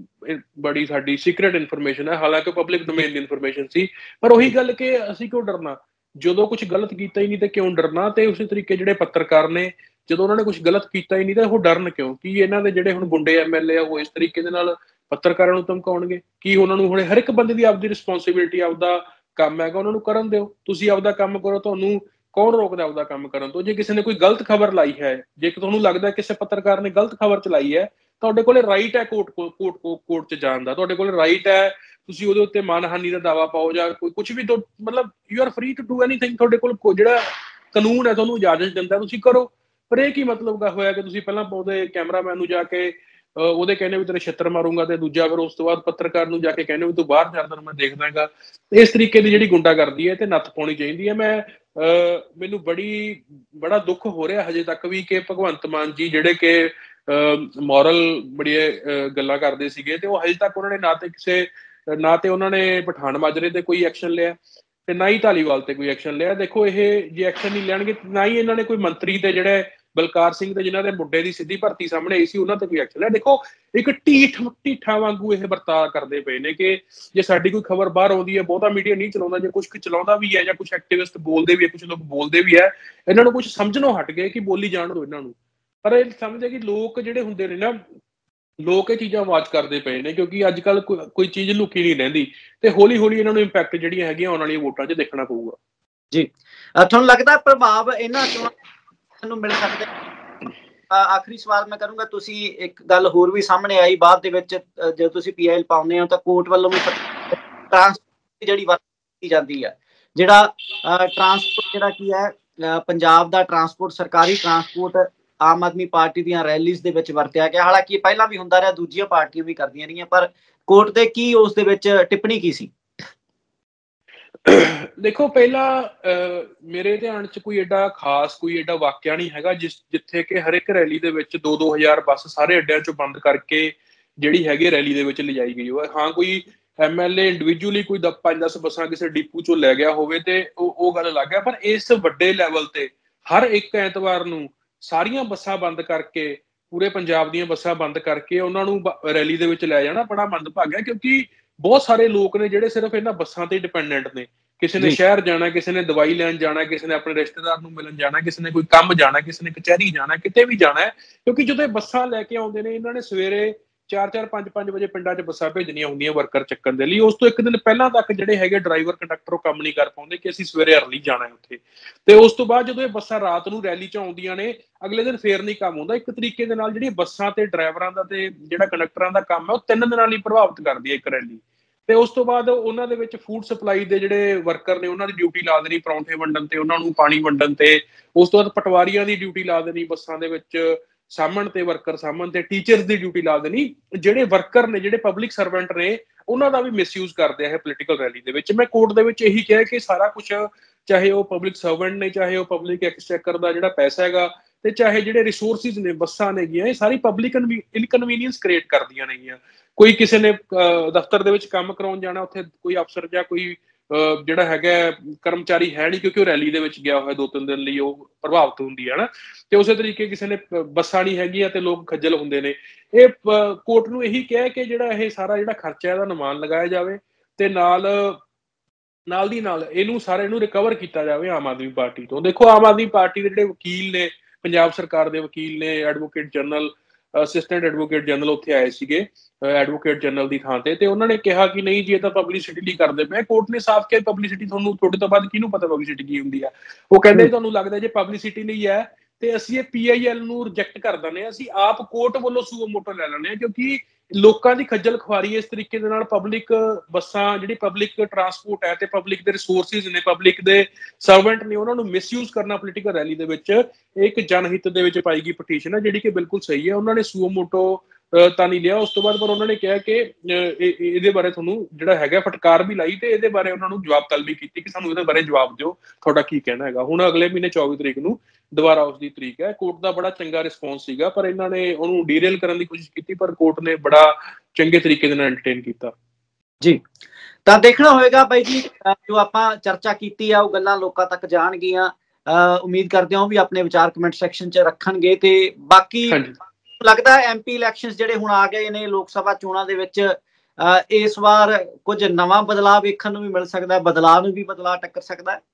ਬੜੀ ਸਾਡੀ ਸੀਕ੍ਰੇਟ ਇਨਫੋਰਮੇਸ਼ਨ ਹੈ, ਹਾਲਾਂਕਿ ਪਬਲਿਕ ਡੋਮੇਨ ਦੀ ਇਨਫੋਰਮੇਸ਼ਨ ਸੀ। ਪਰ ਉਹੀ ਗੱਲ ਕਿ ਅਸੀਂ ਕਿਉਂ ਡਰਨਾ, ਜਦੋਂ ਕੁਝ ਗਲਤ ਕੀਤਾ ਹੀ ਨਹੀਂ ਤੇ ਕਿਉਂ ਡਰਨਾ। ਤੇ ਉਸੇ ਤਰੀਕੇ ਜਿਹੜੇ ਪੱਤਰਕਾਰ ਨੇ, ਜਦੋਂ ਉਹਨਾਂ ਨੇ ਕੁਝ ਗਲਤ ਕੀਤਾ ਹੀ ਨਹੀਂ ਤਾਂ ਉਹ ਡਰਨ ਕਿਉਂ? ਕੀ ਇਹਨਾਂ ਦੇ ਜਿਹੜੇ ਹੁਣ ਗੁੰਡੇ ਐਮ ਐਲ ਏ ਆ ਉਹ ਇਸ ਤਰੀਕੇ ਦੇ ਨਾਲ ਪੱਤਰਕਾਰਾਂ ਨੂੰ ਧਮਕਾਉਣਗੇ? ਕੀ ਉਹਨਾਂ ਨੂੰ ਹੁਣ ਹਰ ਇੱਕ ਬੰਦੇ ਦੀ ਆਪਦੀ ਰਿਸਪੌਂਸਿਬਿਲਿਟੀ, ਆਪਦਾ ਕੰਮ ਹੈਗਾ, ਉਹਨਾਂ ਨੂੰ ਕਰਨ ਦਿਓ। ਤੁਸੀਂ ਆਪਦਾ ਕੰਮ ਕਰੋ, ਤੁਹਾਨੂੰ ਕੌਣ ਰੋਕਦਾ ਆਪਦਾ ਕੰਮ ਕਰਨ ਤੋਂ? ਜੇ ਕਿਸੇ ਨੇ ਕੋਈ ਗਲਤ ਖਬਰ ਲਾਈ ਹੈ, ਜੇ ਤੁਹਾਨੂੰ ਲੱਗਦਾ ਕਿਸੇ ਪੱਤਰਕਾਰ ਨੇ ਗਲਤ ਖਬਰ ਚਲਾਈ ਹੈ, ਤੁਹਾਡੇ ਕੋਲੇ ਰਾਈਟ ਹੈ ਕੋਰਟ ਕੋਰਟ ਕੋਰਟ 'ਚ ਜਾਣ ਦਾ, ਤੁਹਾਡੇ ਕੋਲ ਰਾਈਟ ਹੈ, ਤੁਸੀਂ ਉਹਦੇ ਉੱਤੇ ਮਾਨਹਾਨੀ ਦਾ ਦਾਵਾ ਪਾਓ ਜਾਂ ਕੋਈ ਕੁਝ ਵੀ, ਮਤਲਬ you are free to do anything. ਤੁਹਾਡੇ ਕੋਲ ਜਿਹੜਾ ਕਾਨੂੰਨ ਹੈ ਤੁਹਾਨੂੰ ਇਜਾਜ਼ਤ ਦਿੰਦਾ, ਤੁਸੀਂ ਕਰੋ। ਪਰ ਇਹ ਕੀ ਮਤਲਬ ਹੋਇਆ ਕਿ ਤੁਸੀਂ ਪਹਿਲਾਂ ਉਹਦੇ ਕੈਮਰਾਮੈਨ ਨੂੰ ਜਾ ਕੇ ਉਹਦੇ ਕਹਿੰਦੇ ਵੀ ਤੇਰੇ ਛਿੱਤਰ ਮਾਰੂੰਗਾ, ਤੇ ਦੂਜਾ ਫਿਰ ਉਸ ਤੋਂ ਬਾਅਦ ਪੱਤਰਕਾਰ ਨੂੰ ਜਾ ਕੇ ਕਹਿੰਦੇ ਵੀ ਤੂੰ ਬਾਹਰ ਜਾ, ਤੈਨੂੰ ਮੈਂ ਦੇਖਦਾ ਹੈਗਾ। ਇਸ ਤਰੀਕੇ ਦੀ ਜਿਹੜੀ ਗੁੰਡਾਗਰਦੀ ਹੈ ਤੇ ਨੱਥ ਪਾਉਣੀ ਚਾਹੀਦੀ ਹੈ। ਮੈਂ ਮੈਨੂੰ ਬੜੀ ਬੜਾ ਦੁੱਖ ਹੋ ਰਿਹਾ ਹਜੇ ਤੱਕ ਵੀ ਕਿ ਭਗਵੰਤ ਮਾਨ ਜੀ ਜਿਹੜੇ ਕਿ ਮੋਰਲ ਬੜੀਆਂ ਗੱਲਾਂ ਕਰਦੇ ਸੀਗੇ, ਤੇ ਉਹ ਹਜੇ ਤੱਕ ਉਹਨਾਂ ਨੇ ਨਾ ਤੇ ਕਿਸੇ ਨਾ ਤੇ ਉਹਨਾਂ ਨੇ ਪਠਾਨ ਮਾਜਰੇ ਤੇ ਕੋਈ ਐਕਸ਼ਨ ਲਿਆ ਤੇ ਨਾ ਹੀ ਧਾਲੀਵਾਲ ਤੇ ਕੋਈ ਐਕਸ਼ਨ ਲਿਆ। ਦੇਖੋ ਇਹ ਜੇ ਐਕਸ਼ਨ ਨਹੀਂ ਲੈਣਗੇ, ਨਾ ਹੀ ਇਹਨਾਂ ਨੇ ਕੋਈ ਮੰਤਰੀ ਤੇ ਜਿਹੜੇ ਬਲਕਾਰ ਸਿੰਘ ਤੇ ਜਿਨ੍ਹਾਂ ਦੇ ਮੁੰਡੇ ਦੀ ਸਿੱਧੀ ਭਰਤੀ ਸਾਹਮਣੇ ਆਈ ਸੀ ਉਹਨਾਂ ਤੇ ਕੋਈ ਐਕਸ਼ਨ ਲਿਆ। ਦੇਖੋ ਇੱਕ ਢੀਠ ਢੀਠਾਂ ਵਾਂਗੂ ਇਹ ਵਰਤਾਅ ਕਰਦੇ ਪਏ ਨੇ ਕਿ ਜੇ ਸਾਡੀ ਕੋਈ ਖਬਰ ਬਾਹਰ ਆਉਂਦੀ ਹੈ, ਬਹੁਤਾ ਮੀਡੀਆ ਨਹੀਂ ਚਲਾਉਂਦਾ, ਜੇ ਕੁਝ ਕੁ ਚਲਾਉਂਦਾ ਵੀ ਹੈ ਜਾਂ ਕੁਝ ਐਕਟਿਵਿਸਟ ਬੋਲਦੇ ਵੀ ਹੈ, ਕੁਝ ਲੋਕ ਬੋਲਦੇ ਵੀ ਹੈ, ਇਹਨਾਂ ਨੂੰ ਕੁਝ ਸਮਝਣੋਂ ਹਟ ਗਏ ਕਿ ਬੋਲੀ ਜਾਣ ਦਿਓ ਇਹਨਾਂ ਨੂੰ। ਪਰ ਇਹ ਸਮਝਦੇ ਕਿ ਲੋਕ ਜਿਹੜੇ ਹੁੰਦੇ ਨੇ ਨਾ, ਲੋਕ ਇਹ ਚੀਜ਼ਾਂ ਵਾਚ ਕਰਦੇ ਪਏ ਨੇ, ਕਿਉਂਕਿ ਅੱਜ ਕੱਲ ਕੋਈ ਚੀਜ਼ ਲੁਕੀ ਨਹੀਂ ਰਹਿੰਦੀ, ਤੇ ਹੌਲੀ ਹੌਲੀ ਇਹਨਾਂ ਨੂੰ ਇੰਪੈਕਟ ਜਿਹੜੀਆਂ ਹੈਗੀਆਂ ਆਉਣ ਵਾਲੀਆਂ ਵੋਟਾਂ 'ਚ ਦੇਖਣਾ ਪਊਗਾ। ਜੀ, ਤੁਹਾਨੂੰ ਲੱਗਦਾ ਪ੍ਰਭਾਵ ਇਹਨਾਂ ਚੋਣਾਂ ਨੂੰ ਮਿਲ ਸਕਦਾ? ਆਖਰੀ ਸਵਾਲ ਮੈਂ ਕਰੂੰਗਾ, ਤੁਸੀਂ ਇੱਕ ਗੱਲ ਹੋਰ ਵੀ ਸਾਹਮਣੇ ਆਈ ਬਾਅਦ ਦੇ ਵਿੱਚ, ਜਦੋਂ ਤੁਸੀਂ ਪੀ ਐਲ ਪਾਉਂਦੇ ਹੋ ਤਾਂ ਕੋਰਟ ਵੱਲੋਂ ਵੀ ਟਰਾਂਸਪੋਰਟ ਜਿਹੜੀ ਵਰਤੀ ਜਾਂਦੀ ਹੈ, ਜਿਹੜਾ ਟਰਾਂਸਪੋਰਟ ਜਿਹੜਾ ਕੀ ਹੈ ਪੰਜਾਬ ਦਾ ਟਰਾਂਸਪੋਰਟ, ਸਰਕਾਰੀ ਟਰਾਂਸਪੋਰਟ ਆਮ ਆਦਮੀ ਪਾਰਟੀ ਦੀਆਂ ਰੈਲੀਜ਼ ਦੇ ਵਿੱਚ ਵਰਤਿਆ ਗਿਆ। ਹਾਲਾਂਕਿ ਪਹਿਲਾਂ ਵੀ ਹੁੰਦਾ ਰਿਹਾ, ਦੂਜੀਆਂ ਪਾਰਟੀਆਂ ਵੀ ਕਰਦੀਆਂ ਰਹੀਆਂ, ਪਰ ਕੋਰਟ ਦੇ ਕੀ ਉਸ ਦੇ ਵਿੱਚ ਟਿੱਪਣੀ ਕੀ ਸੀ? ਦੇਖੋ ਪਹਿਲਾਂ ਮੇਰੇ ਧਿਆਨ 'ਚ ਕੋਈ ਏਡਾ ਖਾਸ ਕੋਈ ਏਡਾ ਵਾਕਿਆ ਨਹੀਂ ਹੈਗਾ ਜਿਸ ਜਿੱਥੇ ਕਿ ਹਰ ਇੱਕ ਰੈਲੀ ਦੇ ਵਿੱਚ ਦੋ ਦੋ ਹਜ਼ਾਰ ਬੱਸ ਸਾਰੇ ਅੱਡਿਆਂ 'ਚੋਂ ਬੰਦ ਕਰਕੇ ਜਿਹੜੀ ਹੈਗੀ ਰੈਲੀ ਦੇ ਵਿੱਚ ਲਿਜਾਈ ਗਈ ਹੋਵੇ। ਹਾਂ, ਕੋਈ ਐਮ ਐਲ ਏ ਇੰਡੀਵਿਜੂਅਲੀ ਕੋਈ ਪੰਜ ਦਸ ਬੱਸਾਂ ਕਿਸੇ ਡਿਪੂ 'ਚੋਂ ਲੈ ਗਿਆ ਹੋਵੇ ਤੇ ਉਹ ਉਹ ਗੱਲ ਅਲੱਗ ਹੈ, ਪਰ ਇਸ ਵੱਡੇ ਲੈਵਲ ਤੇ ਹਰ ਇੱਕ ਐਤਵਾਰ ਨੂੰ ਸਾਰੀਆਂ ਬੱਸਾਂ ਬੰਦ ਕਰਕੇ, ਪੂਰੇ ਪੰਜਾਬ ਦੀਆਂ ਬੱਸਾਂ ਬੰਦ ਕਰਕੇ ਉਹਨਾਂ ਨੂੰ ਰੈਲੀ ਦੇ ਵਿੱਚ ਲੈ ਜਾਣਾ ਬੜਾ ਮੰਦਭਾਗਾ ਹੈ, ਕਿਉਂਕਿ ਬਹੁਤ ਸਾਰੇ ਲੋਕ ਨੇ ਜਿਹੜੇ ਸਿਰਫ ਇਹਨਾਂ ਬੱਸਾਂ ਤੇ ਡਿਪੈਂਡੈਂਟ ਨੇ। ਕਿਸੇ ਨੇ ਸ਼ਹਿਰ ਜਾਣਾ, ਕਿਸੇ ਨੇ ਦਵਾਈ ਲੈਣ ਜਾਣਾ, ਕਿਸੇ ਨੇ ਆਪਣੇ ਰਿਸ਼ਤੇਦਾਰ ਨੂੰ ਮਿਲਣ ਜਾਣਾ, ਕਿਸੇ ਨੇ ਕੋਈ ਕੰਮ ਜਾਣਾ, ਕਿਸੇ ਨੇ ਕਚਹਿਰੀ ਜਾਣਾ, ਕਿਤੇ ਵੀ ਜਾਣਾ ਹੈ। ਕਿਉਂਕਿ ਜਦੋਂ ਇਹ ਬੱਸਾਂ ਲੈ ਕੇ ਆਉਂਦੇ ਨੇ, ਇਹਨਾਂ ਨੇ ਸਵੇਰੇ ਚਾਰ ਚਾਰ ਪੰਜ ਪੰਜ ਵਜੇ ਪਿੰਡਾਂ 'ਚ ਬੱਸਾਂ ਭੇਜਣੀਆਂ ਹੁੰਦੀਆਂ ਵਰਕਰ ਚੱਕਣ ਦੇ ਲਈ। ਉਸ ਤੋਂ ਇੱਕ ਦਿਨ ਪਹਿਲਾਂ ਤੱਕ ਜਿਹੜੇ ਹੈਗੇ ਡਰਾਈਵਰ ਕੰਡਕਟਰ ਉਹ ਕੰਮ ਨਹੀਂ ਕਰ ਪਾਉਂਦੇ ਕਿ ਅਸੀਂ ਸਵੇਰੇ ਅਰਲੀ ਜਾਣਾ ਉੱਥੇ। ਤੇ ਉਸ ਤੋਂ ਬਾਅਦ ਜਦੋਂ ਇਹ ਬੱਸਾਂ ਰਾਤ ਨੂੰ ਰੈਲੀ 'ਚ ਆਉਂਦੀਆਂ ਨੇ, ਅਗਲੇ ਦਿਨ ਫੇਰ ਨਹੀਂ ਕੰਮ ਹੁੰਦਾ। ਇੱਕ ਤਰੀਕੇ ਦੇ ਨਾਲ ਜਿਹੜੀ ਬੱਸਾਂ ਤੇ ਡਰਾਈਵਰਾਂ ਦਾ ਤੇ ਜਿਹੜਾ ਕੰਡਕਟਰਾਂ ਦਾ ਕੰਮ ਹੈ, ਉਹ ਤਿੰਨ ਦਿਨਾਂ ਲਈ ਪ੍ਰਭਾਵਿਤ ਕਰਦੀ ਹੈ ਇੱਕ ਰੈਲੀ। ਤੇ ਉਸ ਤੋਂ ਬਾਅਦ ਉਹਨਾਂ ਦੇ ਵਿੱਚ ਫੂਡ ਸਪਲਾਈ ਦੇ ਜਿਹੜੇ ਵਰਕਰ ਨੇ, ਉਹਨਾਂ ਦੀ ਡਿਊਟੀ ਲਾ ਦੇਣੀ ਪਰੌਂਠੇ ਵੰਡਣ ਤੇ, ਉਹਨਾਂ ਨੂੰ ਪਾਣੀ ਵੰਡਣ ਤੇ। ਉਸ ਤੋਂ ਬਾਅਦ ਪਟਵਾਰੀਆਂ ਦੀ ਡਿਊਟੀ ਲਾ ਦੇਣੀ ਬੱਸਾਂ ਦੇ ਵਿੱਚ ਸਾਹਮਣ ਤੇ, ਵਰਕਰ ਸਾਹਮਣ ਤੇ। ਟੀਚਰਸ ਦੀ ਡਿਊਟੀ ਲਾ ਦੇਣੀ। ਜਿਹੜੇ ਵਰਕਰ ਨੇ, ਜਿਹੜੇ ਪਬਲਿਕ ਸਰਵੈਂਟ ਨੇ, ਉਹਨਾਂ ਦਾ ਵੀ ਮਿਸਯੂਜ਼ ਕਰਦੇ ਆ ਪੋਲੀਟੀਕਲ ਰੈਲੀ ਦੇ ਵਿੱਚ। ਮੈਂ ਕੋਰਟ ਦੇ ਵਿੱਚ ਇਹੀ ਕਿਹਾ ਕਿ ਸਾਰਾ ਕੁਝ, ਚਾਹੇ ਉਹ ਪਬਲਿਕ ਸਰਵੈਂਟ ਨੇ, ਚਾਹੇ ਉਹ ਪਬਲਿਕ ਐਕਸਚੇਕਰ ਦਾ ਜਿਹੜਾ ਪੈਸਾ ਹੈਗਾ, ਤੇ ਚਾਹੇ ਜਿਹੜੇ ਰਿਸੋਰਸਿਸ ਨੇ, ਬੱਸਾਂ ਨੇਗੀਆਂ, ਇਹ ਸਾਰੀ ਪਬਲਿਕ ਇਨਕਨਵੀਨੀਅੰਸ ਕ੍ਰੀਏਟ ਕਰਦੀਆਂ ਨੇਗੀਆਂ। ਕੋਈ ਕਿਸੇ ਨੇ ਦਫ਼ਤਰ ਦੇ ਵਿੱਚ ਕੰਮ ਕਰਾਉਣ ਜਾਣਾ, ਉੱਥੇ ਕੋਈ ਅਫਸਰ ਜਾਂ ਕੋਈ ਜਿਹੜਾ ਹੈਗਾ ਕਰਮਚਾਰੀ ਹੈ ਨਹੀਂ, ਕਿਉਂਕਿ ਉਹ ਰੈਲੀ ਦੇ ਵਿੱਚ ਗਿਆ ਹੋਇਆ ਦੋ ਤਿੰਨ ਦਿਨ ਲਈ, ਉਹ ਪ੍ਰਭਾਵਿਤ ਹੁੰਦੀ ਹੈ ਨਾ। ਤੇ ਉਸੇ ਤਰੀਕੇ ਕਿਸੇ ਨੇ ਬੱਸਾਂ ਨਹੀਂ ਹੈਗੀਆਂ ਤੇ ਲੋਕ ਖੱਜਲ ਹੁੰਦੇ ਨੇ। ਇਹ ਕੋਰਟ ਨੂੰ ਇਹੀ ਕਿਹਾ ਕਿ ਜਿਹੜਾ ਇਹ ਸਾਰਾ ਜਿਹੜਾ ਖਰਚਾ ਇਹਦਾ ਅਨੁਮਾਨ ਲਗਾਇਆ ਜਾਵੇ, ਤੇ ਨਾਲ ਨਾਲ ਦੀ ਨਾਲ ਇਹਨੂੰ ਸਾਰੇ ਨੂੰ ਰਿਕਵਰ ਕੀਤਾ ਜਾਵੇ ਆਮ ਆਦਮੀ ਪਾਰਟੀ ਤੋਂ। ਦੇਖੋ, ਆਮ ਆਦਮੀ ਪਾਰਟੀ ਦੇ ਜਿਹੜੇ ਵਕੀਲ ਨੇ, ਪੰਜਾਬ ਸਰਕਾਰ ਦੇ ਵਕੀਲ ਨੇ, advocate general, assistant advocate general ਉੱਥੇ ਆਏ ਸੀਗੇ ਐਡਵੋਕੇਟ ਜਨਰਲ ਦੀ ਥਾਂ ਤੇ। ਤੇ ਉਹਨਾਂ ਨੇ ਕਿਹਾ ਕਿ ਨਹੀਂ ਜੀ, ਇਹ ਤਾਂ ਪਬਲਿਸਿਟੀ ਲਈ ਕਰਦੇ ਪਏ। ਕੋਰਟ ਨੇ ਸਾਫ਼ ਕਿਹਾ ਪਬਲਿਸਿਟੀ ਤੁਹਾਨੂੰ, ਤੁਹਾਡੇ ਤੋਂ ਬਾਅਦ ਕਿਹਨੂੰ ਪਤਾ ਪਬਲਿਸਿਟੀ ਕੀ ਹੁੰਦੀ ਹੈ। ਉਹ ਕਹਿੰਦੇ ਤੁਹਾਨੂੰ ਲੱਗਦਾ ਜੇ ਪਬਲਿਸਿਟੀ ਲਈ ਹੈ ਤੇ ਅਸੀਂ ਇਹ ਪੀ ਆਈ ਐਲ ਨੂੰ ਰਿਜੈਕਟ ਕਰ ਦਿੰਦੇ ਹਾਂ, ਅਸੀਂ ਆਪ ਕੋਰਟ ਵੱਲੋਂ ਸੂਓ ਮੋਟੋ ਲੈ ਲੈਂਦੇ ਹਾਂ। ਕਿਉਂਕਿ ਲੋਕਾਂ ਦੀ ਖੱਜਲ ਖੁਆਰੀ ਇਸ ਤਰੀਕੇ ਦੇ ਨਾਲ ਪਬਲਿਕ ਬੱਸਾਂ, ਜਿਹੜੀ ਪਬਲਿਕ ਟਰਾਂਸਪੋਰਟ ਹੈ ਤੇ ਪਬਲਿਕ ਦੇ ਰਿਸੋਰਸਿਸ ਨੇ, ਪਬਲਿਕ ਦੇ ਸਰਵੈਂਟ ਨੇ, ਉਹਨਾਂ ਨੂੰ ਮਿਸਯੂਜ਼ ਕਰਨਾ ਪੋਲੀਟੀਕਲ ਰੈਲੀ ਦੇ ਵਿੱਚ, ਇੱਕ ਜਨਹਿੱਤ ਦੇ ਵਿੱਚ ਪਾਈ ਗਈ ਪਟੀਸ਼ਨ ਹੈ ਜਿਹੜੀ ਕਿ ਬਿਲਕੁਲ ਸਹੀ ਹੈ। ਉਹਨਾਂ ਨੇ ਸੂਓ ਮੋਟੋ ਤਾਂ ਨਹੀਂ ਲਿਆ ਉਸ ਤੋਂ ਬਾਅਦ, ਪਰ ਉਹਨਾਂ ਨੇ ਕਿਹਾ ਕਿ ਇਹਦੇ ਬਾਰੇ ਤੁਹਾਨੂੰ ਜਿਹੜਾ ਹੈਗਾ ਫਟਕਾਰ ਵੀ ਲਾਈ, ਤੇ ਇਹਦੇ ਬਾਰੇ ਉਹਨਾਂ ਨੂੰ ਜਵਾਬ ਤਲਬੀ ਕੀਤੀ ਕਿ ਸਾਨੂੰ ਇਹਦੇ ਬਾਰੇ ਜਵਾਬ ਦਿਓ, ਤੁਹਾਡਾ ਕੀ ਕਹਿਣਾ ਹੈਗਾ। ਹੁਣ ਅਗਲੇ ਮਹੀਨੇ ਚੌਵੀ ਤਰੀਕ ਨੂੰ ਦੁਬਾਰਾ ਉਸ ਦੀ ਤਰੀਕ ਹੈ। ਕੋਰਟ ਦਾ ਬੜਾ ਚੰਗਾ ਰਿਸਪੌਂਸ ਸੀਗਾ, ਪਰ ਇਹਨਾਂ ਨੇ ਉਹਨੂੰ ਡੀਰੇਲ ਕਰਨ ਦੀ ਕੋਸ਼ਿਸ਼ ਕੀਤੀ, ਪਰ ਕੋਰਟ ਨੇ ਬੜਾ ਚੰਗੇ ਤਰੀਕੇ ਦੇ ਨਾਲ ਐਂਟਰਟੇਨ ਕੀਤਾ ਜੀ। ਤਾਂ ਦੇਖਣਾ ਹੋਏਗਾ ਬਾਈ ਜੀ, ਜੋ ਆਪਾਂ ਚਰਚਾ ਕੀਤੀ ਆ ਉਹ ਗੱਲਾਂ ਲੋਕਾਂ ਤੱਕ ਜਾਣਗੀਆਂ। ਉਮੀਦ ਕਰਦੇ ਹਾਂ ਵੀ ਆਪਣੇ ਵਿਚਾਰ ਕਮੈਂਟ ਸੈਕਸ਼ਨ 'ਚ ਰੱਖਣਗੇ। ਤੇ ਬਾਕੀ ਲੱਗਦਾ ਹੈ ਐਮਪੀ ਇਲੈਕਸ਼ਨਸ ਜਿਹੜੇ ਹੁਣ ਆ ਗਏ ਨੇ, ਲੋਕ ਸਭਾ ਚੋਣਾਂ ਦੇ ਵਿੱਚ ਇਸ ਵਾਰ ਕੁਝ ਨਵਾਂ ਬਦਲਾਅ ਵੇਖਣ ਨੂੰ ਵੀ ਮਿਲ ਸਕਦਾ ਹੈ, ਬਦਲਾਅ ਨੂੰ ਵੀ ਬਦਲਾਅ ਟੱਕਰ ਸਕਦਾ ਹੈ।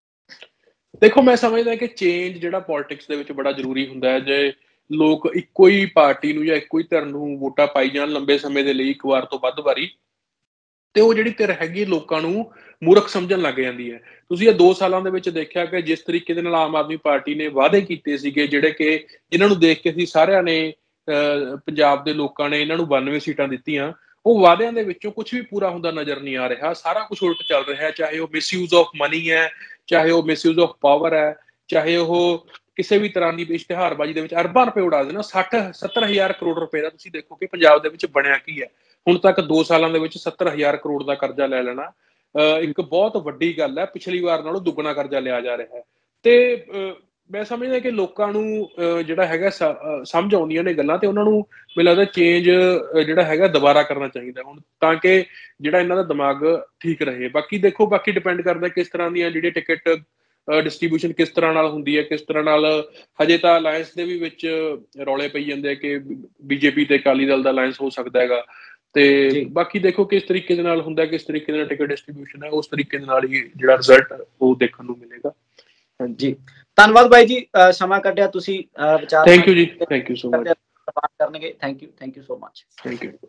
ਦੇਖੋ, ਮੈਂ ਸਮਝਦਾ ਕਿ ਚੇਂਜ ਜਿਹੜਾ ਪੋਲਿਟਿਕਸ ਦੇ ਵਿੱਚ ਬੜਾ ਜ਼ਰੂਰੀ ਹੁੰਦਾ ਹੈ। ਜੇ ਲੋਕ ਇੱਕੋ ਹੀ ਪਾਰਟੀ ਨੂੰ ਜਾਂ ਇੱਕੋ ਹੀ ਧਿਰ ਨੂੰ ਵੋਟਾਂ ਪਾਈ ਜਾਣ ਲੰਬੇ ਸਮੇਂ ਦੇ ਲਈ, ਇੱਕ ਵਾਰ ਤੋਂ ਵੱਧ ਵਾਰੀ, ਤੇ ਉਹ ਜਿਹੜੀ ਧਿਰ ਹੈਗੀ ਲੋਕਾਂ ਨੂੰ ਮੂਰਖ ਸਮਝਣ ਲੱਗ ਜਾਂਦੀ ਹੈ। ਤੁਸੀਂ ਇਹ ਦੋ ਸਾਲਾਂ ਦੇ ਵਿੱਚ ਦੇਖਿਆ ਕਿ ਜਿਸ ਤਰੀਕੇ ਦੇ ਨਾਲ ਆਮ ਆਦਮੀ ਪਾਰਟੀ ਨੇ ਵਾਅਦੇ ਕੀਤੇ ਸੀਗੇ, ਜਿਹੜੇ ਕਿ ਇਹਨਾਂ ਨੂੰ ਦੇਖ ਕੇ ਅਸੀਂ ਸਾਰਿਆਂ ਨੇ, ਪੰਜਾਬ ਦੇ ਲੋਕਾਂ ਨੇ ਇਹਨਾਂ ਨੂੰ ਬਾਨਵੇਂ ਸੀਟਾਂ ਦਿੱਤੀਆਂ, ਉਹ ਵਾਅਦਿਆਂ ਦੇ ਵਿੱਚੋਂ ਕੁਝ ਵੀ ਪੂਰਾ ਹੁੰਦਾ ਨਜ਼ਰ ਨਹੀਂ ਆ ਰਿਹਾ। ਸਾਰਾ ਕੁਝ ਉਲਟ ਚੱਲ ਰਿਹਾ ਹੈ। ਚਾਹੇ ਉਹ ਮਿਸਯੂਜ਼ ਆਫ ਮਨੀ ਹੈ, ਚਾਹੇ ਉਹ ਮਿਸਯੂਜ਼ ਆਫ ਪਾਵਰ ਹੈ, ਚਾਹੇ ਉਹ ਕਿਸੇ ਵੀ ਤਰ੍ਹਾਂ ਦੀ ਇਸ਼ਤਿਹਾਰਬਾਜ਼ੀ ਦੇ ਵਿੱਚ ਅਰਬਾਂ ਰੁਪਏ ਉਡਾ ਦੇਣਾ। ਸੱਠ ਸੱਤਰ ਹਜ਼ਾਰ ਕਰੋੜ ਰੁਪਏ ਦਾ ਤੁਸੀਂ ਦੇਖੋ ਕਿ ਪੰਜਾਬ ਦੇ ਵਿੱਚ ਬਣਿਆ ਕੀ ਹੈ। ਹੁਣ ਤੱਕ ਦੋ ਸਾਲਾਂ ਦੇ ਵਿੱਚ ਸੱਤਰ ਹਜ਼ਾਰ ਕਰੋੜ ਦਾ ਕਰਜ਼ਾ ਲੈ ਲੈਣਾ ਇੱਕ ਬਹੁਤ ਵੱਡੀ ਗੱਲ ਹੈ। ਪਿਛਲੀ ਵਾਰ ਨਾਲੋਂ ਦੁੱਗਣਾ ਕਰਜ਼ਾ ਲਿਆ ਜਾ ਰਿਹਾ ਹੈ। ਤੇ ਮੈਂ ਸਮਝਦਾ ਕਿ ਲੋਕਾਂ ਨੂੰ ਜਿਹੜਾ ਹੈਗਾ ਸਮਝ ਆਉਂਦੀਆਂ ਨੇ ਗੱਲਾਂ, ਤੇ ਉਹਨਾਂ ਨੂੰ ਮੈਨੂੰ ਲੱਗਦਾ ਚੇਂਜ ਜਿਹੜਾ ਹੈਗਾ ਦੁਬਾਰਾ ਕਰਨਾ ਚਾਹੀਦਾ ਹੁਣ, ਤਾਂ ਕਿ ਜਿਹੜਾ ਇਹਨਾਂ ਦਾ ਦਿਮਾਗ ਠੀਕ ਰਹੇ। ਬਾਕੀ ਦੇਖੋ, ਬਾਕੀ ਡਿਪੈਂਡ ਕਰਦਾ ਕਿਸ ਤਰ੍ਹਾਂ ਦੀਆਂ ਜਿਹੜੀ ਟਿਕਟ ਡਿਸਟਰੀਬਿਊਸ਼ਨ ਕਿਸ ਤਰ੍ਹਾਂ ਨਾਲ ਹੁੰਦੀ ਹੈ, ਕਿਸ ਤਰ੍ਹਾਂ ਨਾਲ। ਹਜੇ ਤਾਂ ਅਲਾਇੰਸ ਦੇ ਵੀ ਵਿੱਚ ਰੌਲੇ ਪਈ ਜਾਂਦੇ ਆ ਕਿ ਬੀਜੇਪੀ ਤੇ ਅਕਾਲੀ ਦਲ ਦਾ ਅਲਾਇੰਸ ਹੋ ਸਕਦਾ ਹੈਗਾ। ਤੇ ਬਾਕੀ ਦੇਖੋ ਕਿਸ ਤਰੀਕੇ ਦੇ ਨਾਲ ਹੁੰਦਾ, ਕਿਸ ਤਰੀਕੇ ਦੇ ਨਾਲ ਟਿਕਟ ਡਿਸਟਰੀਬਿਊਸ਼ਨ ਹੈ, ਉਸ ਤਰੀਕੇ ਦੇ ਨਾਲ ਹੀ ਜਿਹੜਾ ਰਿਜ਼ਲਟ ਉਹ ਦੇਖਣ ਨੂੰ ਮਿਲੇਗਾ। ਹਾਂਜੀ, ਧੰਨਵਾਦ ਬਾਈ ਜੀ, ਸਮਾਂ ਕੱਢਿਆ ਤੁਸੀਂ ਵਿਚਾਰ। Thank you ji, thank you so much ਕਰਨਗੇ। Thank you, thank you so much. Thank you.